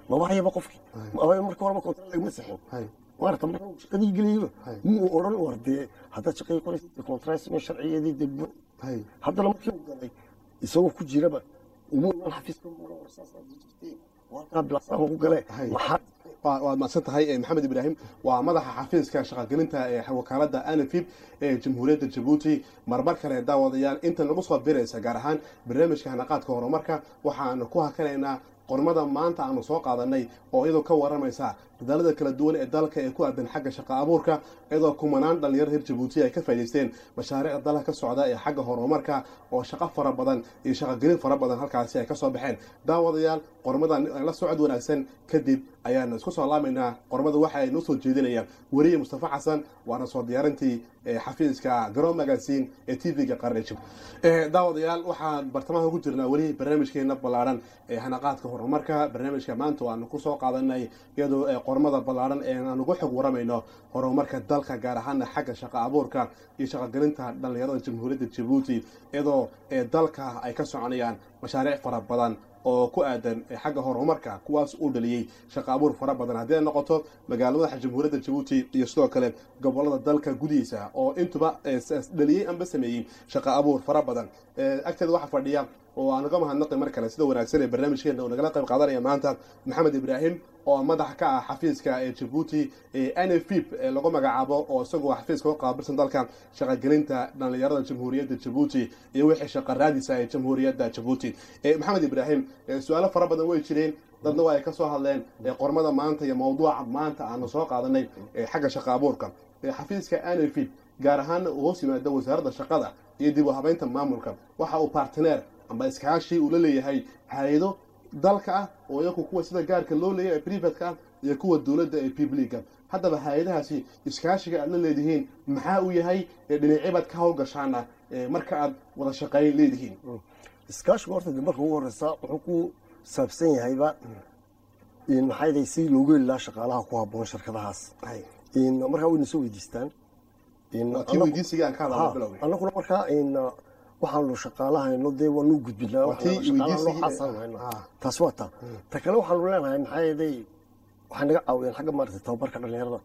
maba hayaba qofkii maba marka horeba kontract lagama saxin maarta marka shaqadii geliyo muu oran wardee hadda shaqay qoraysa kontract ma sharciyeedii dib hadda lama kii galay isagoo ku jiraba umuu xafiiska maro warsaasa jirtay waa bilaasaan ugu galay maxaa waad mahadsan tahay maxamed ibraahim waa madaxa xafiiska shaqagelinta ee wakaaladda anafib ee jamhuuriyadda jabuuti marmar kale daawadayaal inta nagu soo biraysa gaar ahaan barnaamijka hanaqaadka horumarka waxaanu ku hakanaynaa qormada maanta aanu soo qaadanay oo iyadoo ka waramaysa dadaalada kala duwan ee dalka ee ku aadan xagga shaqo abuurka iyadoo kumanaan dhalinyaro reer jabuuti ay ka faa'iidaysteen mashaariicda dalka ka socda ee xagga horumarka oo shaqo fara badan iyo shaqogelin fara badan halkaasi ay ka soo baxeen daawadayaal qormadan la socod wanaagsan kadib ayaanu isku soo laamaynaa qormada waxa ay noo soo jeedinayaan weriye mustafa xasan waana soo diyaarintii xafiiska garoon magasiin ee t v-ga qarnijib daawadayaal waxaan bartamaha ku jirnaa weli barnaamijkeena ballaaran ee hanaqaadka horumarka barnaamijka maanta waanu ku soo qaadanay iyadoo qormada ballaaran ee aan ugu xog waramayno horumarka dalka gaar ahaana xagga shaqo abuurka iyo shaqogelinta dhallinyarada jamhuuriyadda jabuuti iyadoo dalka ay ka soconayaan mashaariic fara badan oo ku aadan xagga horumarka kuwaas uu dhaliyey shaqo abuur fara badan haddii ay noqoto magaalada jamhuuriyadda jabuuti iyo sidoo kale gobolada dalka gudihiisa oo intuba dhaliyey amba sameeyey shaqo abuur fara badan agteeda waxaa fadhiya oo aan uga mahadnaqay mar kale sida wanaagsan ee barnaamijkeena uu nagala qayb qaadanaya maanta maxamed ibraahim oo madax ka ah xafiiska ee jabuuti ee anafib ee lagu magacaabo oo isagoo xafiiska u qaabilsan dalka shaqagelinta dhallinyarada jamhuuriyadda jabuuti iyo wixii shaqo raadisa ee jamhuuriyadda jabuuti maxamed ibraahim su-aalo fara badan way jireen dadna waa ay ka soo hadleen qormada maanta iyo mawduuca maanta aanu soo qaadanay xagga shaqo abuurka xafiiska anafib gaar ahaan uu hoos yimaado wasaaradda shaqada iyo dib u habeynta maamulka waxa uu bartner amba iskaashi uu la leeyahay hay'ado dalka ah oo iyagu kuwa sida gaarka loo leeyahay privatka ah iyo kuwa dowladda ee publica haddaba hay'adahaasi iskaashiga aad la leedihiin maxaa uu yahay dhinacyabaad ka howlgashaana marka aad wada shaqeyn leedihiin iskaashiga horta marka ugu horeysa wuxuu ku saabsan yahayba in maxay day si loogu heli lahaa shaqaalaha ku habboon shirkadahaas in markaa wayna soo weydiistaan tii weydiisiga aan ka hadalno bilowgay annaguna markaa in waxaanu shaqaalahayno dee waanu gudbinaa taas waa taa ta kale waxaanu leenahay maxaa yeelay waxay naga caawiyeen xagga maaragtay tababarka dhallinyarada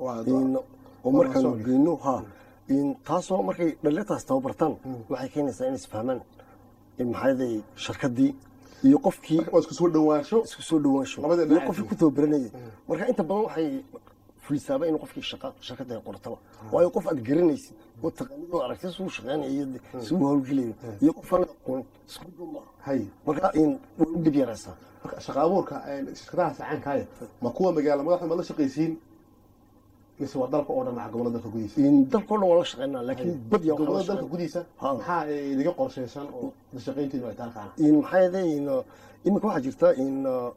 oo markaanu geyno ha taasoo markay dhallinyartaas tababartaan waxay keenaysaa inay isfahmaan maxaa yeelay shirkadii iyo qofkii isku soo dhawaansho isku soo dhawaansho iyo qofkii ku tababaranayay marka inta badan waxay fulisaaba in qofkii shaqa shirkadda ay qortaba waayo qof aad garanaysid oo taqaanid oo aragtay suu shaqeynayo suu hawlgelayo iyo qof aan aqoon isku duma hay marka in uu dib yaraysaa marka shaqo abuurka shirkadaha sacaankaaya ma kuwa magaalo madaxda ma la shaqaysiin mise waa dalka oo dhan maca gobolada dalka gudihiisa in dalka oo dhan waa la shaqeynaa laakiin badiyaa gobolada dalka gudihiisa maxaa idiga qorshaysan oo la shaqaynteedu ay tahay in maxaa yeelay iminka waxaa jirta in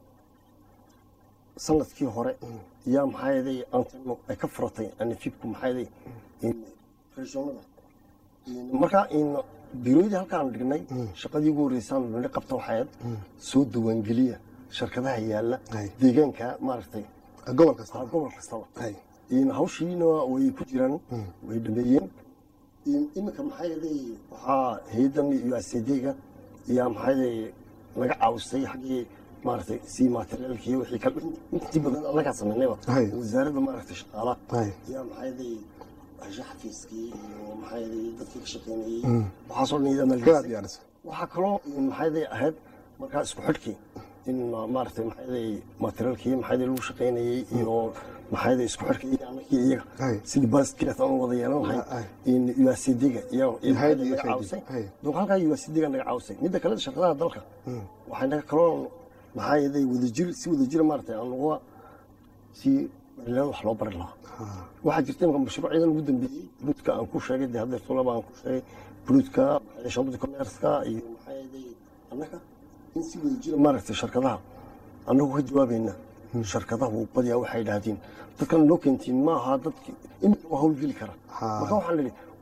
sanadkii hore yaa maxaa yeelay anteno ay ka furatay anafibku maxaa yeelay regionada marka in biirooyadii halkaan dhignay shaqadii ugu horeysaan nala qabta waxayd soo diiwaangeliya shirkadaha yaalla deegaanka maaragtay gobol kasta gobol kastaba in hawshiina way ku jiraan way dhameeyeen iminka maxaa yeelay waxaa hay'adan iyo asedeega yaa maxaa yeelay laga caawisay xaggii maaragtay si materiaalkii wixii ka intii badan anagaa samaynayba wasaaradda maaragtay shaqaalaha yaa maxaa yeelay xafiiskii iyo maxaa yeelay dadkii ka shaqeynayay waxaasoo dhan iyada maalgelisay waxaa kaloo maxaa yeelay ahayd markaa isku xidhkii in maaragtay maxaa yeelay materiaalkii maxaa yeelay lagu shaqeynayay iyo maxaa yeelay isku xidhkii iyo anakii iyaga sidii baaskiilaas aan wada yeelan lahayn in u s d ga iyo naga caawisay donc halkaa u s d ga naga caawisay midda kale shirkadaha dalka waxay naga kaloo maxaa yeelay wadajir si wadajira maaragtay aan uga si dhalinyarada wax loo bari lahaa waxaa jirta imika mashruucyadan ugu dambeeyey buluudka aan ku sheegay dee haddeer tulaba aan ku sheegay buluudka shambada commerceka iyo maxaa yeelay annaga in si wadajira maaragtay shirkadaha annagu ka jawaabayna shirkadahu badiyaa waxay idhaahdeen dadkan noo keentiin maaha dadki imika waa hawlgeli kara marka waxaan nidhi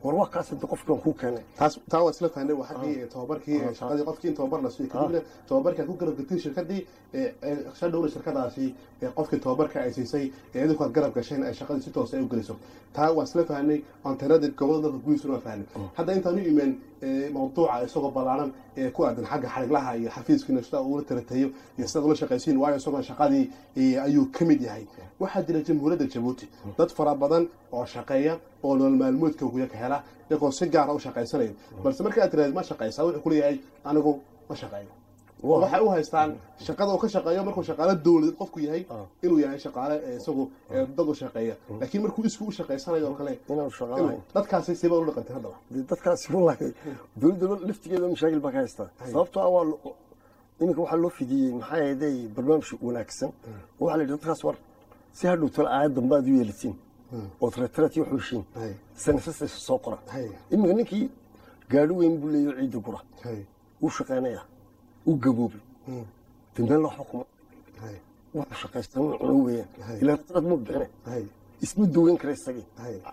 war kaas inta qofkan ku keenay taas taa waa isla fahnay waxa ay tababarkii shaqadii qofkii tababar la soo kadibna tababarka ku garab gatay shirkadii ee shaqada shirkadaasi ee qofkii tababarka ay siisay ee idinku aad garab gasheen ay shaqadii si toos ah u galiso taa waa isla fahnay antarada gobolada guusuna waa fahnay hadda intaan u iimaan mawduuca isagoo balaaran ee ku aadan xagga xariglaha iyo xafiiskiina sida uu la taratayo iyo sida ula shaqaysiin waayo isagoo shaqadii ayuu kamid yahay waxa jira jamhuuriyadda Djibouti dad fara badan oo shaqeeya oo nolol maalmoodka ku ka hela iyagoo si gaar ah u shaqaysanaya balse marka aad tiraahdo ma shaqaysaa wuxuu ku leeyahay anigu ma shaqeeyo waxa uu haystaan shaqada uu ka shaqeeyo markuu shaqaale dawladeed qofku yahay inuu yahay shaqaale isagu dad u shaqeeya laakiin markuu isku u shaqaysanayo kale inuu shaqaalahay dadkaasi siba u dhaqantay hadaba dadkaasi wallahi dawladda laftigeeda mashaakil baa ka haysta sababtoo ah waa iminka waxa loo fidiyay maxay ahayd barnaamij wanaagsan waxa la yidhi dadkaas war si hadhow tala aayad dambe aad u yeelatiin oo taratarati wax u shin sanasas soo qora iminka ninkii gaadhi weyn buu leeyahay ciid gura uu shaqeynaya uu gaboobay dambe la xukumo wax shaqaystan uu weeyaan ilaa tarad mu bixin isma duwan kara isagii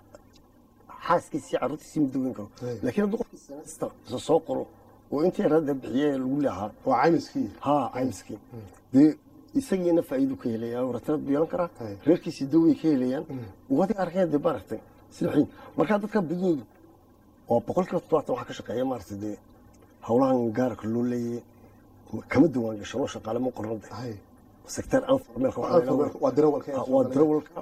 xaaskiisii carruurtiisii ma duwan karo laakiin hadduu qofkii sanasta soo qoro oo intii rada bixiyay lagu leeyahay waa caymiskii ha caymiskii de isagiina faa'iido ka helaya oo ratrad biyan kara reerkiisii dawey ka helayaan wadi arkeen de bartay sidii marka dadka bidoodu oo boqolkiiba todobaatan waxa ka shaqeeya maartay de hawlahan gaarka loo leeyahay kama duwan gasho shaqaale ma qornay sector informal waa darawalka waa darawalka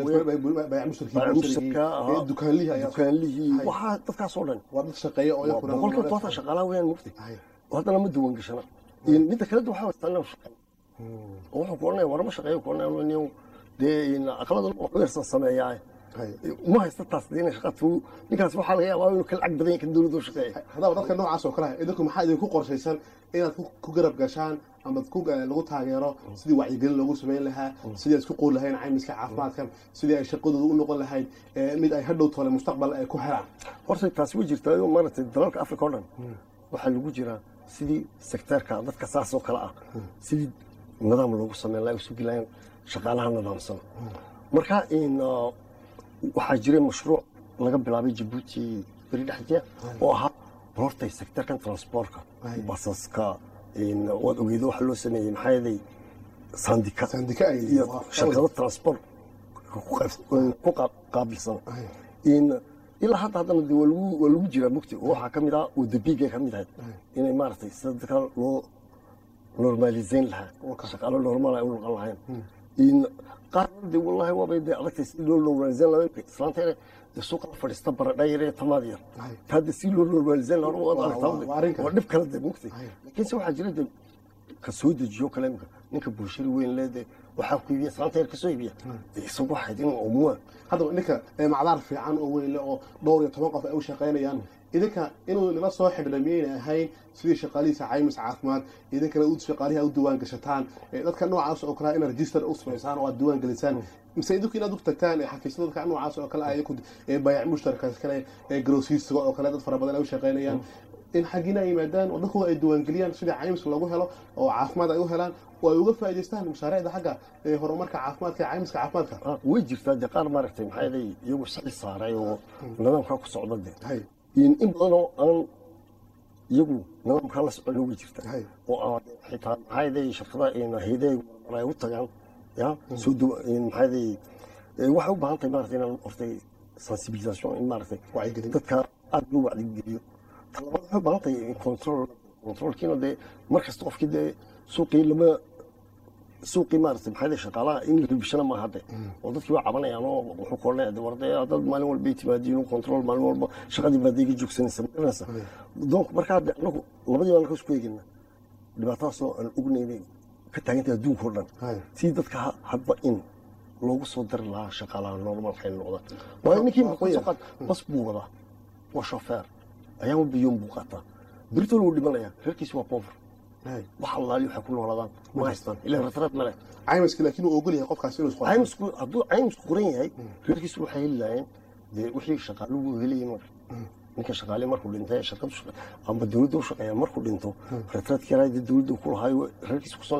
baa mushtarkiisa dukaanlihi ayaa dukaanlihi waxa dadkaas oo dhan waa dad shaqeeya oo yakuna boqolkiiba todobaatan shaqaalaha weeyaan mugti wadana ma duwan gashana in kala waxa wastaan shaqo wuxuu ku oranayaa warma shaqeeyo ku oranayaa inuu dee in aqalada wuxuu yarsan sameeyaa ma haysta taas diin shaqatu ninkaas waxa laga yaabaa inuu kala cag badan ka dawladdu shaqeeyo hadaba dadka noocaas oo kale ah idinku maxaa idinku qorshaysan inaad ku garab gashaan ama ku lagu taageero sidii wacyigelin loogu sameyn lahaa sidii isku qool lahayn caymiska caafimaadka sidii ay shaqadoodu u noqon lahayd mid ay hadhow toole mustaqbal ay ku helaan horta taas way jirtaa oo maartay dalalka Afrika oo dhan waxa lagu jiraa sidii sektarka dadka saas oo kale ah sidii nidaam loogu sameyn lahaa isu gilaan shaqaalaha nidaamsan marka in waxaa jiray mashruuc laga bilaabay Djibouti bari dhexdeeda oo ahaa horta sektarkan transportka basaska in wad ogeedo waxa loo sameeyay maxay yahay sandika sandika ay shaqada transport ku qaabilsan in ilaa hadda hadana dawladdu waa lagu jiraa mugti waxa kamid ah oo dabiiga kamid ah inay maartay sadaka loo normalizeyn lahaa shaqaale normal ay u noqon lahayn in qaarkood wallahi waa bay adagtay si loo normalizeyn lahaa islaanteena suuqa fadhiista baradhayre tamaadiyar hada si loo normalizeyn lahaa waa adagtay waa dhib kala mugti laakiin si waxa jira ka soo dejiyo kalaamka ninka bulshada weyn leedahay waxa ku iibiya islaanteena ka soo iibiya isagu waxa idin umuwa hadaba ninka macdar fiican oo weyn oo dhowr iyo toban qof ay u shaqeynayaan idinka inuu nala soo xidhnaamiyeen ahayn sidii shaqaalihiisa caymis caafimaad idinkana u shaqaalihi u diiwaan gashataan dadka noocaas oo kale in register u sameysaan oo diiwaan galisaan mise idinku inaad u tagtaan xafiisyada dadka noocaas oo kale ay ku bay'ad mushtarka kale ee groceries oo kale dad fara badan ay u shaqeynayaan in xagina yimaadaan oo dadku ay diiwaan galiyaan sidii caymis lagu helo oo caafimaad ay u helaan oo ay uga faa'iideystaan mashaariicda xagga horumarka caafimaadka caymiska caafimaadka way jirtaa qaar maaragtay maxay leeyahay iyagu saxi saaray oo nidaamka ku socda in in badan oo aan iyagu nidaamka la socon way jirtaa oo xitaa maxay leeyahay shirkadaha in hay'adaha ay u tagaan ya soo dhow in maxay leeyahay waxa u baahan tahay maaragtay in qortay sensibilisation in maaragtay wacyigelin dadka aad loo wacdigeliyo talabada waxa u baahan tahay in control controlkiina dee markasta qofkii dee suuqii lama suuqii maartay maxay leeyahay shaqaalaha in la ribishana ma hadda oo dadkii waa cabanayaan oo wuxuu koornay warday dad maalin walba timaadiino control maalin walba shaqadii baadiga joogsanaysa markaas donc marka anagu labadii baan ka isku eegina dhibaatadaas oo aan ognaynay ka taagantay adduunka oo dhan si dadka hadba in loogu soo dar lahaa shaqaalaha normal xeel noqda waa ninkii maqoyad bas buu wada waa chauffeur ayaa u biyo buu qata birtu loo dhimanaya reerkiisu waa pover waxa la leeyahay ku noolaadaan ma haystaan ilaa ratrad male caymiska laakiin uu ogol yahay qofkaas inuu isku caymisku hadduu caymisku qoran yahay reerkiisu waxay helayaan dee wixii shaqaaluhu helayeen mar ninka shaqaale markuu dhintay shaqadu ama dawladdu shaqeeya markuu dhinto ratradkii raayada dawladdu ku lahaay reerkiisu ku soo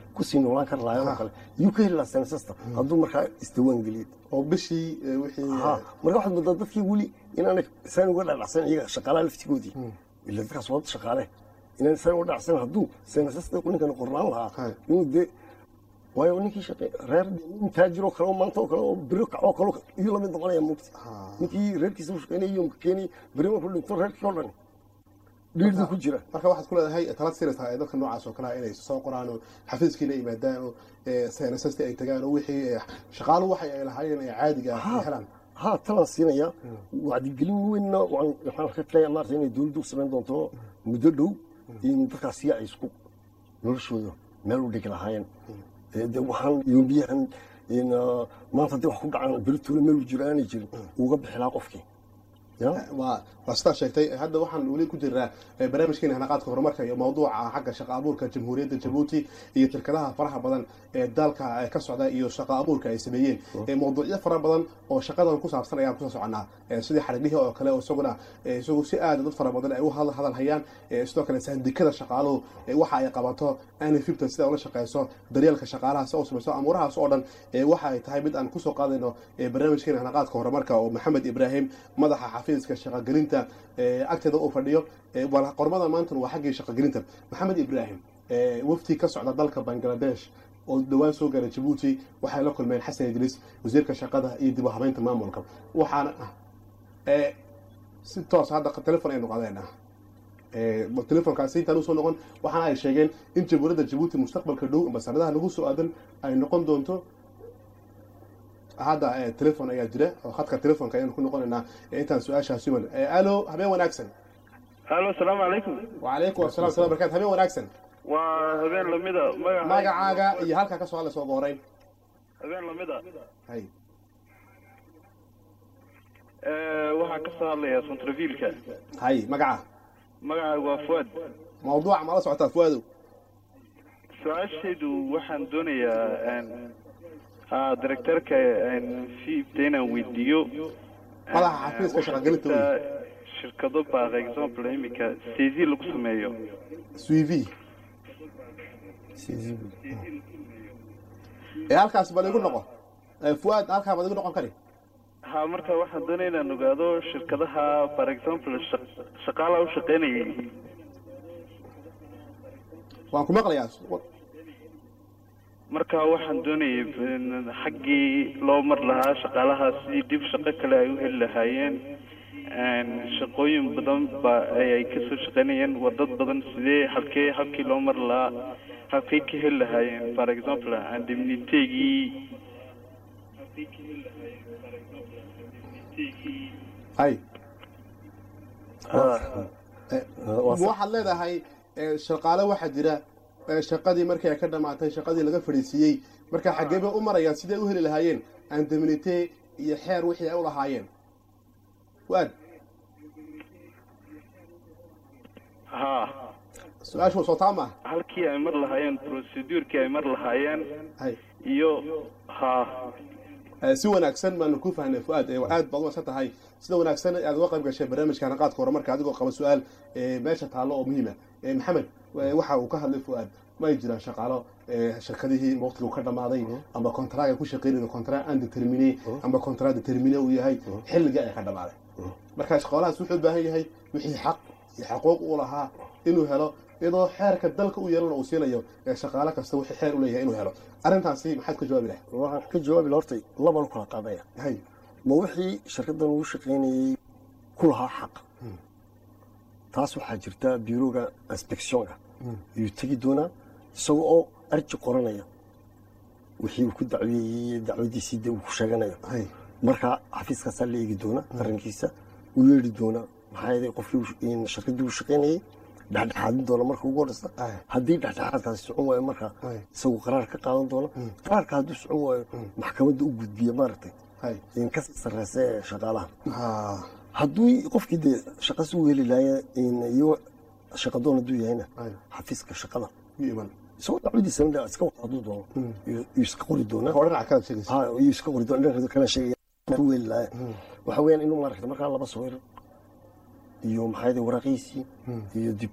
kusii noolaan kar lahayn oo kale yuu ka heli lahaa senesasta hadduu markaa isdiwaan geliyay oo bishii wixii marka waxaad moodaa dadkii weli inaanay saan uga dhacsan iyaga shaqaalaha laftigoodii ila dadkaas wada shaqaale inaan saan uga dhacsan hadduu senesasta ninkana qornaan lahaa inuu dee waayo ninkii shaqe reer nin taajiroo kale oo maanta oo kale oo biro kacoo kale iyo lamid noqonaya mugti ninkii reerkiisa u shaqeynaya iyo keenay biro markuu dhinto reerkii oo dhan dhiirdu ku jira marka waxaad ku leedahay tala siinaysaa dadka noocaas oo kale inay soo qoraan oo xafiiskiina yimaadaan oo senesasta ay tagaan oo wixii shaqaaluhu waxay ay lahaayeen ay caadiga ah helaan ها ترى سينيا وعدي قليل وين وعن وحنا خدنا مرتين يدول دوك سبعين دونتو مدلو إن تكاسيا يسكو نرشوده ملو ديك الهاين ده وحنا يوم بيهن إن ما تدي وحكم عن بلتول ملو جيراني جير وقبل حلاق أفكي waa waa sidaa sheegtay hadda waxaan weli ku jiraa barnaamijkeena hanaqaadka horumarka iyo mawduuca xagga shaqo abuurka jamhuuriyadda Djibouti iyo shirkadaha faraha badan ee dalka ka socda iyo shaqo abuurka ay sameeyeen mawduucyo fara badan oo shaqadan ku saabsan ayaan ku soconaa sidii xariiqii oo kale oo isaguna isagu si aad dad fara badan ay u hadal hayaan sidoo kale sandikada shaqaaluhu waxa ay qabato aan fifty sida ula shaqeyso daryeelka shaqaalaha soo sameeyso amurahaas oo dhan waxa ay tahay mid aan ku soo qaadayno barnaamijkeena hanaqaadka horumarka oo Maxamed Ibrahim madaxa iska shaqo gelinta ee agteeda uu fadhiyo wala qormada maanta waa xaqii shaqo gelinta Maxamed Ibrahim ee wafti ka socda dalka Bangladesh oo dhawaan soo gaaray Djibouti waxay la kulmeen Xasan Idris wasiirka shaqada iyo dib u habeynta maamulka waxaana ee si toos hadda telefoon ay noqdeen ee telefoonkaasi inta uu soo noqon waxaana ay sheegeen in jamhuuriyadda Djibouti mustaqbalka dhow ama sanadaha lagu soo aadan ay noqon doonto هذا تليفون يا جرا خدك تليفون كأنه كنا قلنا أنت سؤال شاسمن ألو هبين وناكسن ألو السلام عليكم وعليكم السلام ورحمة الله وبركاته هبين وناكسن وهبين لميدا ما جاعة يهالك كسؤال سؤالين هبين لميدا هاي أه وها كسؤال يا سنترفيلك هاي ما جاعة ما جاعة وفؤاد موضوع ما لسه فؤاد سؤال شيء وحن دنيا أن ها دكتورك ان في بدينا ويديو هذا حفيز كشغل قلت شركه باغ اكزامبل هيميكا سيزي لو سميو سويفي سيزي ايه halkaas bal igu noqo fuad halka bal igu noqon kari ha marka waxaan doonaynaa nugaado shirkadaha for example shaqaala u shaqeynayay waan ku maqlayaa marka waxaan doonayay xaqii loo mar lahaa shaqaalaha si dib shaqo kale ay u heli lahaayeen aan shaqooyin badan ba ay ka soo shaqeynayeen wadad badan sidee halkee halkii loo mar lahaa halkee ka heli lahaayeen for example indemnity-gi hay waxaad leedahay shaqaale waxaa jira shaqadii markay ka dhamaatay shaqadii laga fariisiyay marka xageeba u marayaan sidee u heli lahaayeen indemnity iyo xeer wixii ay u lahaayeen waad ha su'aashu soo taama halkii ay mar lahaayeen procedure-kii ay mar lahaayeen hay iyo ha si wanaagsan baan ku fahnay fuad ee aad baad u tahay sida wanaagsan aad uga qayb gashay barnaamijka hanaqaadka horumarka adigoo qaba su'aal meesha taalo oo muhiim ah maxamed waxa uu ka hadlay fuad ma jiraan shaqaalo shirkadihii waqtigu ka dhamaaday ama kontract ku shaqeynayeen kontract aan determiné ama kontract determiné uu yahay xilliga ay ka dhamaaday marka shaqaalahaas wuxuu u baahan yahay wixii xaq iyo xuquuq u lahaa inuu helo iyadoo xeerka dalka u yeelana uu siinayo shaqaale kasta wixii xeer u leeyahay inuu helo arrintaasi maxaad ka jawaabi lahayd waxaan ka jawaabi lahaa horta laba kala qaadaya hay ma wixii shirkadan uu shaqeynayay ku lahaa xaq taas waxaa jirta biirooga inspectionka iyo tagi doona isagoo oo arji qoranaya wixii uu ku dacweeyay dacwadiisii dib uu ku sheeganayo hay marka xafiiskaas la eegi doona qarankiisa uu yeeri doona maxay yahay qofkii in shirkadu uu shaqeynayay dhexdhexaadin doona marka ugu horeysa haddii dhexdhexaadkaasi socon waayo marka isagu qaraar ka qaadan doona qaraarka hadduu socon waayo maxkamadda u gudbiya maaragtay in ka sarreysa shaqaalaha hadduu qofkii dee shaqasi u heli lahaaya iyo shaqadoon hadduu yahayna xafiiska shaqada isagoo dacwadiisana iska wada hadduu doono iyo iska qori doona iyo iska qori doona dhanka kala sheegaya u heli lahaaya waxa weeyaan inuu maaragtay markaa laba sawir iyo maxay waraqiisii iyo diplom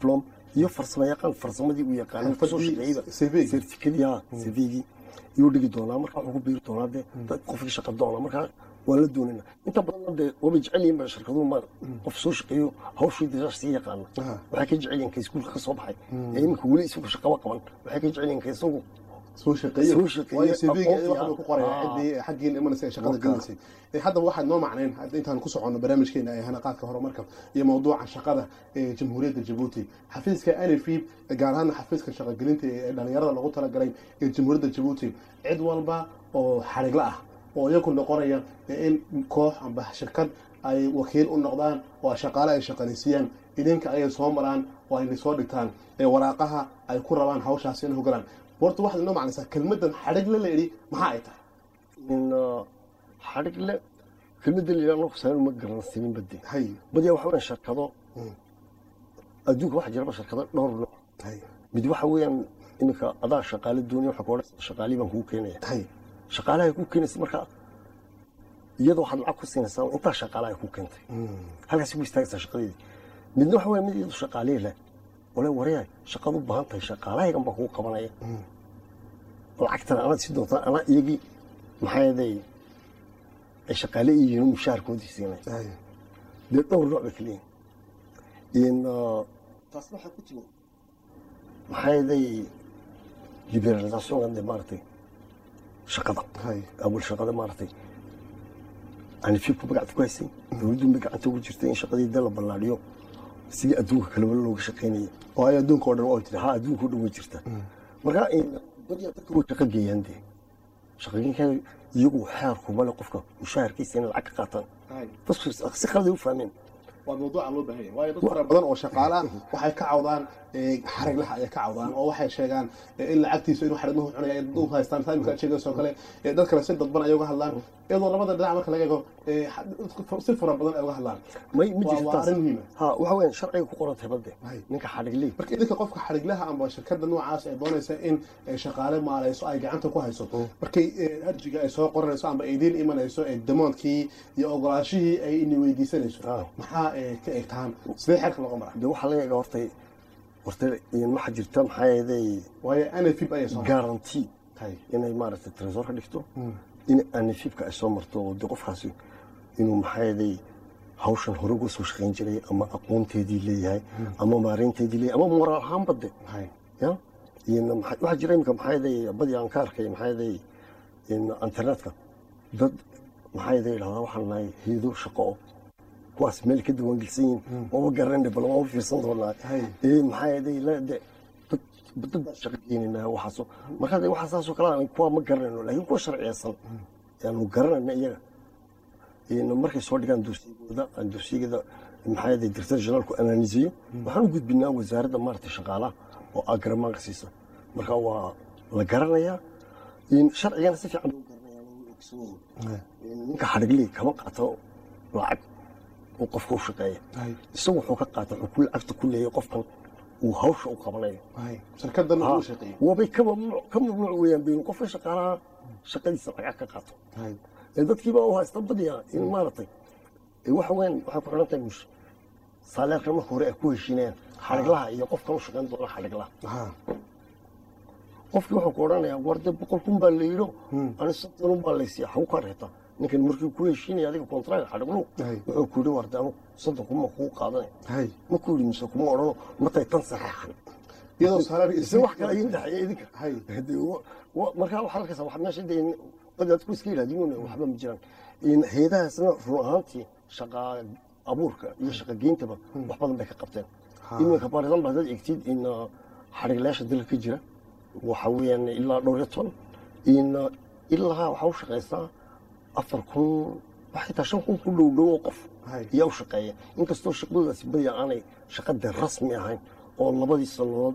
iyo farsamo yaqaan farsamadii uu yaqaanay soo shaqeeyay Cv-gii. certificate Cv-gii iyo dhigi doonaa marka wuxuu ku biiri doonaa dee dad qofkii shaqo doona marka waa la doonina inta badan dee waba jecel yihiin ba shirkaduhu ma qof soo shaqeeyo hawshii dee si yaqaan waxay ka jecel yihiin ka iskuulka ka soo baxay ee iminka weli isagu shaqo qaban waxay ka jecel yihiin ka isagu soo shaqeeyo soo shaqeeyo waayo Cv-gii aqoon waxa uu ku qoray cidii xaqiin imanaysa shaqada galaysay ee hadda waxa noo macnayn hadda intaan ku socono barnaamijkeena ay hana qaadka horumarka iyo mawduuca shaqada ee Jamhuuriyadda Djibouti xafiiska Anifib gaar ahaan xafiiska shaqo gelinta ee dhalinyarada lagu tala galay ee Jamhuuriyadda Djibouti cid walba oo xarigla ah oo iyagu noqonaya in koox amba shirkad ay wakiil u noqdaan oo shaqaale ay shaqaaleysiyaan idinka ay soo maraan oo ay soo dhigtaan ee waraaqaha ay ku rabaan hawshaas inay hogalaan horta waxaad noo macnaysaa kelmadan xarigle la yidhi maxaa ay tahay in xarigle kelmadda la yidhaahdo kusaan ma garansinin badi hay badiyaa waxa weeyaan shirkado adduunka waxa jiraba shirkado dhowr nooc hay mid waxa weeyaan iminka adaa shaqaale doonaya waxa ku odhan shaqaalii baan kuu keenaya hay shaqaalaha ku keenaysa marka iyadoo waxaad lacag ku siinaysaa intaa shaqaalaha ku keentay halkaas ku istaagaysaa shaqadeedii midna waxa weeyaan mid iyadoo shaqaalee leh wala waraya shaqadu u baahan tahay shaqaalahaygan baa kuu qabanaya lacagtana anaad si doontaa anaa iyagii maxaa yeelay ay shaqaale yihiin mushaharkoodii siinay dee dhowr nooc bay kala yihiin taasna waxaa ku timi maxaa yeelay liberalisationkan dee maaragtay shaqada awal shaqada maaragtay Anifib ku gacanta ku haysay dowladdu ma gacanta ugu jirtay in shaqadii dal la ballaadhiyo sidii adduunka kale wala looga shaqeynayay oo ay adduunka oo dhan oo jira ha adduunka oo dhan way jirtaa marka badiyaa dadka way shaqo geeyaan dee shaqooyinka iyagu xeerku male qofka mushaharkiisa inay lacag ka qaataan bas si khalad u fahmeen waa mawduuca loo baahan yahay waayo dad fara badan oo shaqaala waxay ka cawdaan xariglaha ay ka cawdaan oo waxay sheegaan in lacagtiisa inuu xarigluhu cunaya ay u haystaan taimka sheegayso kale dad kale si dadban ay uga hadlaan iyadoo labada dhinac marka laga eego si fara badan ay uga hadlaan may ma jirto waa arrin muhiim ha waxa weeyaan sharciga ku qoran tahay bade ninka xarigley marka idinka qofka xariglaha ama shirkadda noocaas ay doonaysa in shaqaale maaleyso ay gacanta ku hayso markay arjiga ay soo qoranayso ama idiin imanayso ee damoonkii iyo ogolaashihii ay ini weydiisanayso maxaa ka egtaan sidee xeerka looga maraa dee waxaa laga eega hortay horta waxa jirta maxaa yeelay waayo Anifib ay soo guarantee inay maaragtay trésor ka dhigto in Anifibka ay soo marto oo dee qofkaasi inuu maxaa yeelay hawshan hore uga soo shaqayn jiray ama aqoonteedii leeyahay ama maareynteedii leeyahay ama moraal ahaan bade ya waxaa jira iminka maxaa yeelay badi aan ka arkay maxaa yeelay internetka dad maxaa yeelay idhahdaa waxaan nahay hiido shaqo kuwaas meel ka duwan gelsan yihiin oo garanay bal oo fiirsan doonaa ee maxaa yeelay la dad dad shaqeynayna waxaas marka waxa saas oo kala kuwa ma garanayno laakiin kuwa sharciyeysan yaanu garanayna iyaga in markay soo dhigaan dugsigooda dugsigada maxaa yeelay director generalku analysiyo waxaan u gudbinaa wasaaradda maartay shaqaalaha oo agramaanka siisa marka waa la garanayaa in sharcigana si fiican loo garanayaa ninka xarigley kama qaato lacag oo qofka u shaqeeya isagu wuxuu ka qaata xukun lacagta ku leeyahay qofkan uu hawsha u qabanayo shirkaddan uu shaqeeyo wabay ka mamnuuc ka mamnuuc weeyaan bay qofka shaqaalaha shaqadiisa lacag ka qaato dadkiiba u haysta badiyaa in maaragtay waxa weyn waxay ku xiran tahay mush saalaarka marka hore ay ku heshiinayaan xariglaha iyo qofkan u shaqayn doona xariglaha qofkii wuxuu ku odhanayaa warde boqol kun baa la yidho ani soddon un baa laysiiya xagu ka reeta ninkan markii ku heshiinaya adiga kontraaga xarigluhu wuxuu ku yidhi warde anu soddon kun ma kuu qaadanay ma ku yidhi mise kuma odhano matay tan saxeexan iyadoo salaar ise wax kale idin dhexeeya idinka markaa waxaad arkaysaa wax meesha dee dad ku iska yidhahdin waxba ma jiraan hayadahaasna run ahaantii shaqa abuurka iyo shaqa geyntaba wax badan bay ka qabteen iminka for example haddaad egtid in xariglayaasha dalka ka jira waxa weeyaan ilaa dhowr iyo toban in ilaa waxaa u shaqaysaa afar kun xitaa shan kun ku dhow dhow oo qof ayaa u shaqeeya inkastoo shaqadoodaasi badiyaa aanay shaqada rasmi ahayn oo labadii sannadood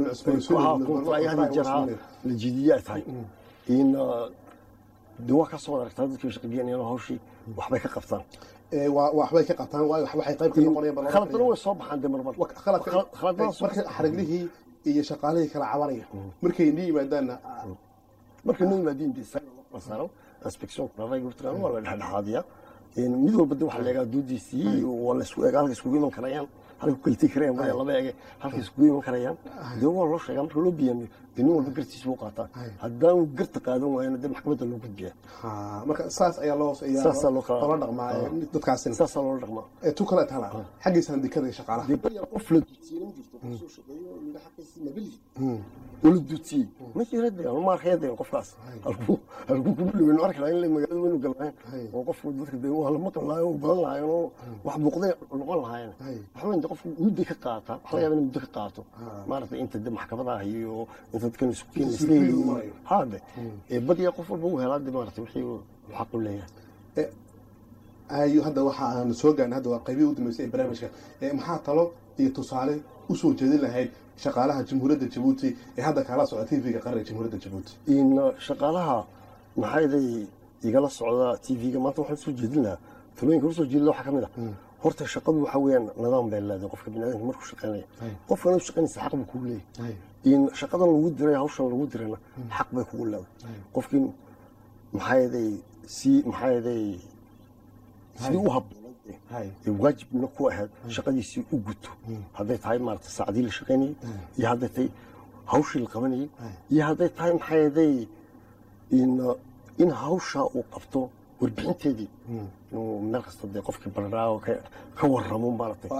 jaraa la jidiyaa tahay in de waa ka soo aragtaa dadkii shaqageynayaan hawshii waxbay ka qabtaan waxbay ka qabtaan waxay qayb ka noqonayaan khaladana way soo baxaan de marmar marka xariglihii iyo shaqaalihii kala cabanaya markay ni yimaadaanna markay noo yimaadiin de saaran inspection travail gurtaan waa la dhexdhexaadiyaa mid walba de waxa la eegaa doodiisii waa la isku eegaa halka iskugu iman karayaan halka ku kalti kareen waa laba eege halka isku iman karayaan dee waa loo sheegaa marka loo biyaamiyo nin walba gartiisa buu qaataa haddaan garta qaadan waayana dee maxkamadda loo gudbiyaa marka saas ayaa loo saasaa loo kala dhaqmaa dadkaasina saasaa loo dhaqmaa tu kale tala xaggiisa handikada iyo shaqaalaha dee bariya qof la duudsiyey ma jirto soo shaqeeyo midha xaqiisa mabili wala duudsiyey ma jira dee ma arkayda qofkaas halku halku ku dhaween arki lahayn la magaalada weyn u galnaan oo qofku dadka dee waa la maqan lahayn oo badan lahayn oo wax muuqday noqon lahayn waxa weyn qofku muddo ka qaata waxa laga yaabaa muddo ka qaato maaragtay inta dib maxkamadaha iyo inta dadkan isku keenay hada ee badiya qof walba uu helaa dib maaragtay wixii uu xaq u leeyahay ayu hadda waxa aan soo gaarnay hadda waa qaybii u dambeysay ee barnaamijka ee maxaa talo iyo tusaale u soo jeedin lahayd shaqaalaha jamhuuriyadda Djibouti ee hadda kala socda T V-ga qaranka jamhuuriyadda Djibouti in shaqaalaha maxay igala socda T V-ga maanta waxaan soo jeedin lahaa talooyinka u soo jeedin waxa kamid ah horta shaqadu waxa weeyaan nidaam bay leedahay qofka bini'aadamka markuu shaqeynaayo qofka inuu shaqeynaysa xaq buu ku leeyahay in shaqadan lagu diray hawshan lagu dirayna xaq bay kugu leedahay qofkii maxay si maxay si u habboonay waajibna ku ahayd shaqadiisii u guto hadday tahay maarta saacadii la shaqeynayay iyo hadday tahay hawshii la qabanayay iyo hadday tahay maxay in in hawsha uu qabto warbixinteedii inuu meel kasta dee qofkii barnaa ka warramo maaragtay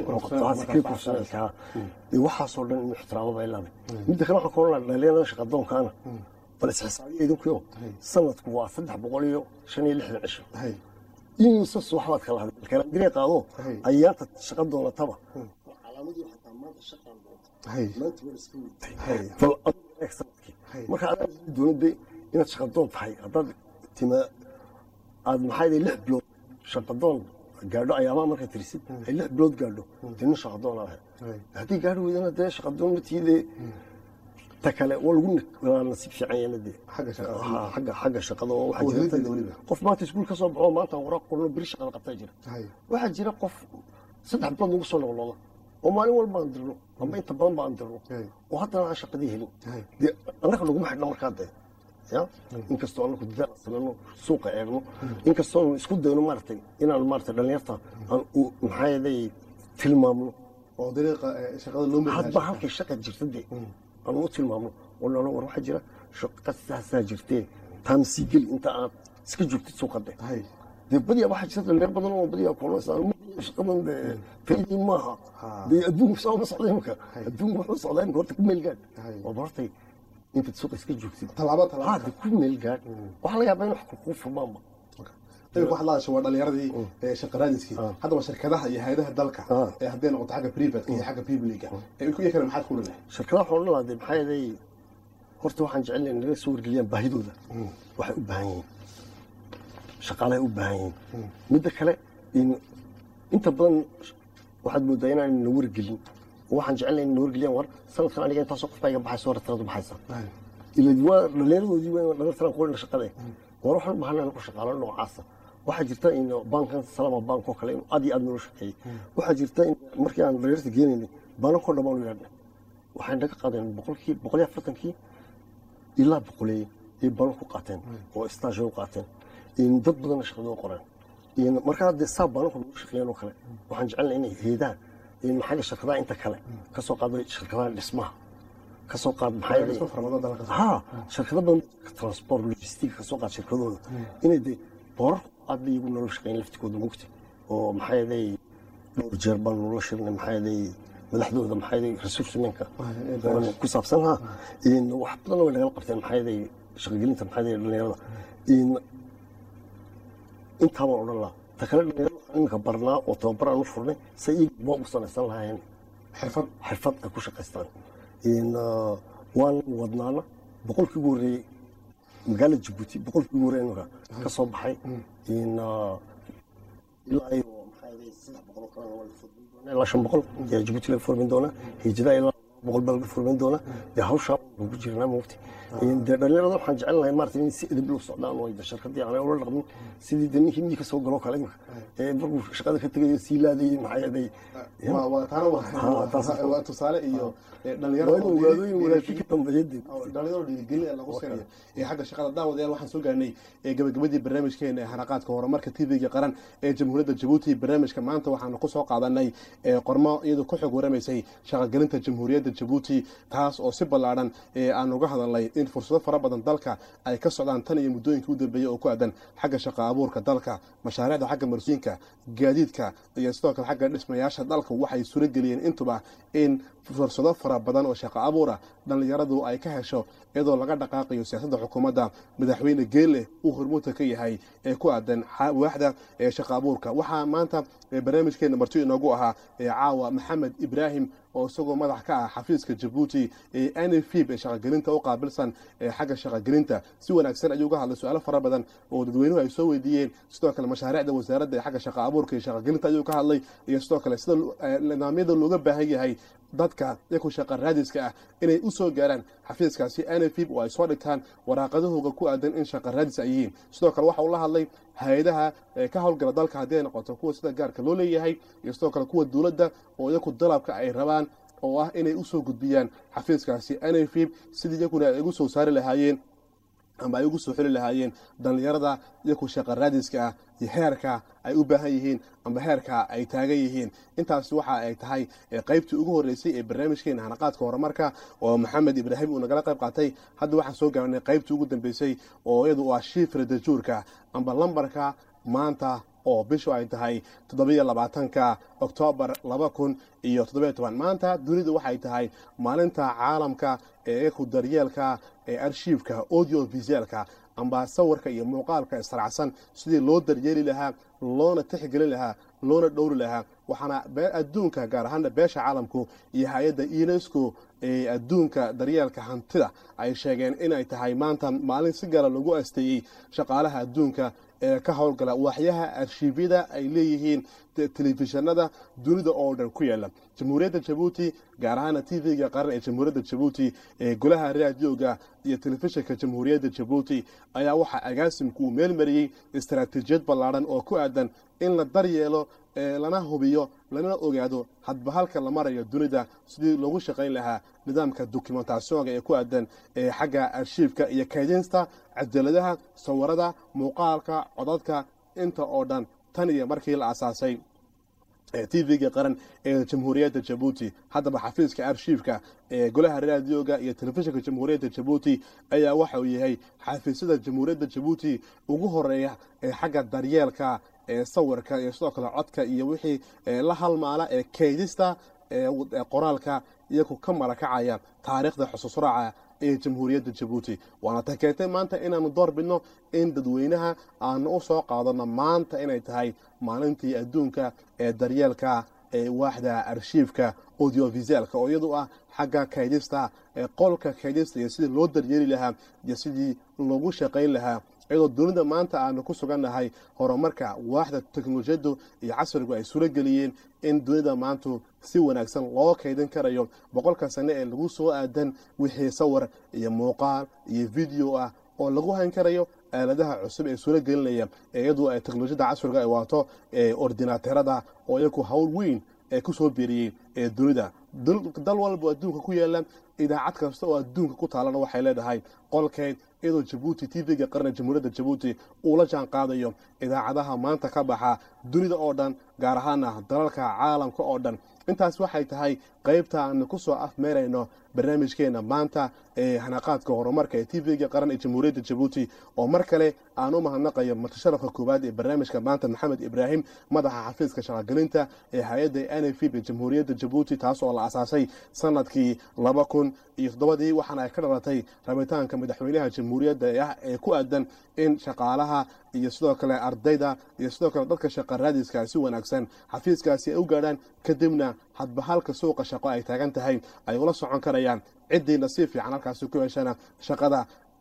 waxaasoo dhan inuu ixtiraamo bay leedahay midda kale waxaan ka odhan lahaa dhalinyarada shaqadoonkaana bal isxisaabiya idinkuyo sanadku waa saddex boqol iyo shan iyo lixdan cisho inuusa subaxbaad kala hadlay kalandiree qaado ayaanta shaqa doonataba calaamadii xataa maanta shaqaan doonta maanta waa iska weyday bal adigu sanadkii marka adaa doonada inaad shaqadoon tahay haddaad tima aad maxay lix bilood shaqadoon gaadho ayaamaha markaad tirisid ay lix bilood gaadho dina shaqadoon ahay haddii gaadho weydana dee shaqadoon matiide ta kale waa lagu nasiib fiican yahay dee xagga xagga shaqada oo waxa jirta qof maanta iskuul ka soo baxo maanta waraaq qorno biri shaqada qabtaa jira waxa jira qof saddex bilood lagu soo noqnoqdo oo maalin walba aan dirno ama inta badan baan dirno oo haddana aan shaqadii helin dee annaga laguma xidhna markaa dee ya inkastoo anaku dadaal samayno suuqa eegno inkastoo isku dayno maaragtay inaan maaragtay dhalinyarta aan maxay tilmaamno oo dariiqa shaqada loo mid hadba halkay shaqa jirta dee aan u tilmaamno oo loola war waxaa jira shaqa saasaa jirtee taamsii geli inta aad iska joogtid suuqa dee dee badiyaa waxaa jirta dhalinyar badan oo badiyaa kulanaysaa shaqadan dee faa'iidayn maaha dee adduunku saa uma socda imika adduunku wuxuu socdaa imika horta ku meel gaadh waa hortay intaad suuqa iska joogtid talaabo talaabo haada ku meel gaadh waxaa laga yaabaa in wax ku furmaanba wax la shaqo dhalinyaradii ee shaqaraadiskii hadaba shirkadaha iyo hay'adaha dalka ee hadday noqoto xagga private iyo xagga public ee ku yakana maxaad ku leeyahay shirkadaha waxaan leeyahay maxay yahay horta waxaan jecel in laga soo wargeliyaan baahidooda waxay u baahan yihiin shaqaale u baahan yihiin midda kale in inta badan waxaad moodaa inaan la wargelin waxaan jecelahay in la wargeliyaan war sanadkan aniga intaasoo qof baa iga baxaysa hore tiradu baxaysa ila waa dhalinyaradoodii waa dhalintaran qoolna shaqada war waxaan u baahannahay ku shaqaalo noocaasa waxaa jirta in bankan salama bank oo kale in aad iyo aad noo shaqeeyay waxaa jirta in markii aan dhalinyarta geenaynay banankoo dhammaan u yeedhnay waxay naga qaadeen boqolkii boqol iyo afartankii ilaa boqoleeye ay banan ku qaateen oo stage u qaateen in dad badanna shaqada u qoreen in markaa hadde saa bananku nagu shaqeeyeen oo kale waxaan jecelnahay inay heedaan in maxaa shirkadaha inta kale ka soo qaaday shirkadaha dhismaha ka soo qaad maxay ha shirkado badan transport logistic ka soo qaad shirkadooda inay de boor aad iyagu nolol shaqeyn laftikooda mugta oo maxay yahay dhowr jeer baan nolol shirnay maxay yahay madaxdooda maxay yahay resource-manka ku saabsan ha in wax badan oo laga qabteen maxay yahay shaqagelinta maxay yahay dhalinyarada in inta ma odhan lahaa ta kale dhalinyarada inka barnaa oo tababar aan u furnay say iyagu u sanaysan lahaayeen xirfad xirfad ay ku shaqaystaan in waan wadnaana boqolkii ugu horreeyey magaalada Djibouti boqolkii ugu horreeyey inuga ka soo baxay in ilaa iyo maxay saddex boqol kale oo la furmin doona ilaa shan boqol ee Djibouti la furmin doona hijada ilaa boqol baa laga furmayn doona dee hawshaa ugu jirnaa moogti dee dhalinyarada waxaan jecel lahay maarata in si edib loo socdaan oo de shirkadii aanay ula dhaqmin sidii de ninkii miyii ka soo galo kale imika ee markuu shaqada ka tegayo sii laadayay maxay aday waa tusaale iyo dhalinyaro dhiirigelin lagu siinayo ee xagga shaqada daawadayaal waxaan soo gaarnay gabagabadii barnaamijkeena ee hanaqaadka horumarka t v-ga qaran ee jamhuuriyadda jabuuti barnaamijka maanta waxaanu ku soo qaadanay qormo iyadoo ku xog waramaysay shaqagelinta jamhuuriyadda jabuuti taas oo si ballaadhan aan uga hadalnay in fursado fara badan dalka ay ka socdaan tan iyo muddooyinkii u dambeeyey oo ku aadan xagga shaqa abuurka dalka mashaariicda xagga marsiinka gaadiidka iyo sidoo kale xagga dhismayaasha dalka waxay suurageliyeen intuba in fursado fara badan oo shaqa abuura dhallinyaradu ay ka hesho iyadoo laga dhaqaaqayo siyaasadda xukuumadda madaxweyne geelle uu hormuudka ka yahay ee ku aadan waaxda ee shaqa abuurka waxaa maanta barnaamijkeena marti inoogu ahaa caawa maxamed ibraahim oo isagoo madax ka ah xafiiska jabuuti ee n f ee shaqagelinta u qaabilsan xagga shaqagelinta si wanaagsan ayuu uga hadlay su-aalo fara badan oo dadweynuhu ay soo weydiiyeen sidoo kale mashaariicda wasaaradda ee xagga shaqa abuurka iyo shaqagelinta ayuu ka hadlay iyo sidoo kale sida nidaamyada looga baahan yahay dadka iyaku shaqa raadiska ah inay u soo gaaraan xafiiskaasi n f oo ay soo dhigtaan waraaqadahooga ku aadan in shaqa raadis ay yihiin sidoo kale waxa uu la hadlay hay-adaha ka howlgala dalka haddii ay noqoto kuwa sida gaarka loo leeyahay iyo sidoo kale kuwa dowladda oo iyaku dalabka ay rabaan oo ah inay u soo gudbiyaan xafiiskaasi n f sidii iyaguna ay ugu soo saari lahaayeen ama ay ugu soo xili lahaayeen dhallinyarada iyaku shaqa raadiska ah iyo heerka ay u baahan yihiin ama heerka ay taagan yihiin intaas waxa ay tahay qaybtii ugu horreysay ee barnaamijkeena hanaqaadka horumarka oo maxamed ibraahim uu nagala qayb qaatay hadda waxaan soo gaarnay qaybtii ugu dambeysay oo iyadu waa shiifra dajuurka amba lambarka maanta oo bishu ay tahay toddobiyo labaatanka oktoobar laba kun iyo toddobiyo toban maanta dunidu waxay tahay maalinta caalamka ee ku daryeelka ee arshiifka audio visualka amba sawirka iyo muuqaalka israacsan sidii loo daryeeli lahaa loona tixgelin lahaa loona dhowri lahaa waxaana adduunka gaar ahaana beesha caalamku iyo hay-adda unesco ee adduunka daryeelka hantida ay sheegeen inay tahay maanta maalin si gaara lagu asteeyey shaqaalaha adduunka ee ka howlgala waaxyaha arshiifyada ay leeyihiin telefishinada dunida oo dhan ku yaala jamhuuriyadda jabuuti gaar ahaana t v-ga qaran ee jamhuuriyadda jabuuti ee golaha raadioga iyo telefishinka jamhuuriyadda jabuuti ayaa waxaa agaasimku uu meel mariyey istaraatiijiyad ballaadhan oo ku aadan in la daryeelo lana hubiyo lana ogaado hadba halka la marayo dunida sidii loogu shaqayn lahaa nidaamka documentasyoonka ee ku aadan xagga arshiifka iyo kaydinsta cajaladaha sawirada muuqaalka codadka inta oo dhan tan iyo markii la asaasay t v-ga qaran ee jamhuuriyadda jabuuti haddaba xafiiska arshiifka ee golaha raadioga iyo telefishinka jamhuuriyadda jabuuti ayaa waxa uu yahay xafiisyada jamhuuriyadda jabuuti ugu horeeya ee xagga daryeelka ee sawirka iyo sidoo kale codka iyo wixii la halmaala ee kaydista ee qoraalka iyagu ka marakacaya taariikhda xusuusraaca ee jamhuuriyadda jabuuti waana ta keentay maanta inaanu door bidno in dadweynaha aanu u soo qaadano maanta inay tahay maalintii adduunka ee daryeelka ee waaxda arshiifka audiovisualka oo iyadu ah xagga kaydista ee qolka kaydista iyo sidii loo daryeeli lahaa iyo sidii loogu shaqayn lahaa iyadoo dunida maanta aanu ku sugannahay horumarka waaxda teknolojiyaddu iyo casrigu ay suuro geliyeen in dunida maantu si wanaagsan loo kaydin karayo boqolka sane ee lagu soo aadan wixii sawir iyo muuqaal iyo video ah oo lagu hayn karayo aaladaha cusub ee suuro gelinaya iyadoo ay teknolojiyadda casriga ay waato ee ordinaaterada oo iyagu hawl weyn ee ku soo biiriyey ee dunida dal walba adduunka ku yaala idaacad kasta oo adduunka ku taalana waxay leedahay qolkeed iyadoo jabuuti t v-ga qaran jamhuuriyadda jabuuti uu la jaan qaadayo idaacadaha maanta ka baxa dunida oo dhan gaar ahaana dalalka caalamka oo dhan intaas waxay tahay qaybta aanu ku soo afmeerayno barnaamijkeena maanta ee hanaqaadka horumarka ee t v-ga qaran ee jamhuuriyadda jabuuti oo mar kale aan u mahadnaqayo martisharafka koowaad ee barnaamijka maanta maxamed ibraahim madaxa xafiiska shaqagelinta ee hay-adda n f ee jamhuuriyadda jabuuti taas oo la asaasay sanadkii laba kun iyo toddobadii waxaana ay ka dhalatay rabitaanka madaxweynaha jamhuuriyadda ah ee ku aadan in shaqaalaha iyo sidoo kale ardayda iyo sidoo kale dadka shaqa raadiska si wanaagsan xafiiskaasi ay u gaadhaan kadibna hadba halka suuqa shaqo ay taagan tahay ay ula socon karayaan ciddii nasiib fiican halkaasi ku heshana shaqada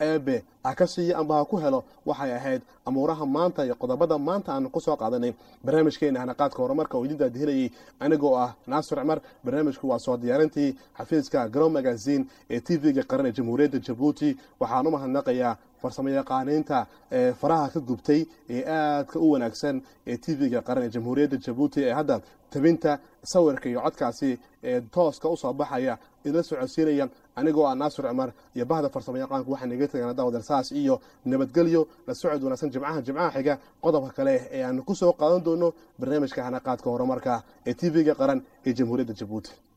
eebe ha ka siiyo amba ha ku helo waxay ahayd amuuraha maanta iyo qodobada maanta aan ku soo qaadanay barnaamijkeena hanaqaadka horumarka oo idin daadihinayay anigoo ah naasir cumar. barnaamijku waa soo diyaarintii xafiiska Grow Magazine ee T V-ga qaran ee Jamhuuriyadda Djibouti. waxaan u mahadnaqayaa farsamo yaqaaniinta ee faraha ka gubtay ee aadka u wanaagsan ee T V-ga qaran ee Jamhuuriyadda Djibouti ee hadda tabinta sawirka iyo codkaasi ee tooska u soo baxaya idin socodsiinaya anigoo ah naasir cumar iyo bahda farsamo yaqaanku. waxaan naga tagana daawada saas iyo nabadgelyo la socod wanaagsan. jimcaha jimcaha xiga qodobka kale ee aan ku soo qaadan doono barnaamijka hanaqaadka horumarka ee T V-ga qaran ee Jamhuuriyadda Djibouti.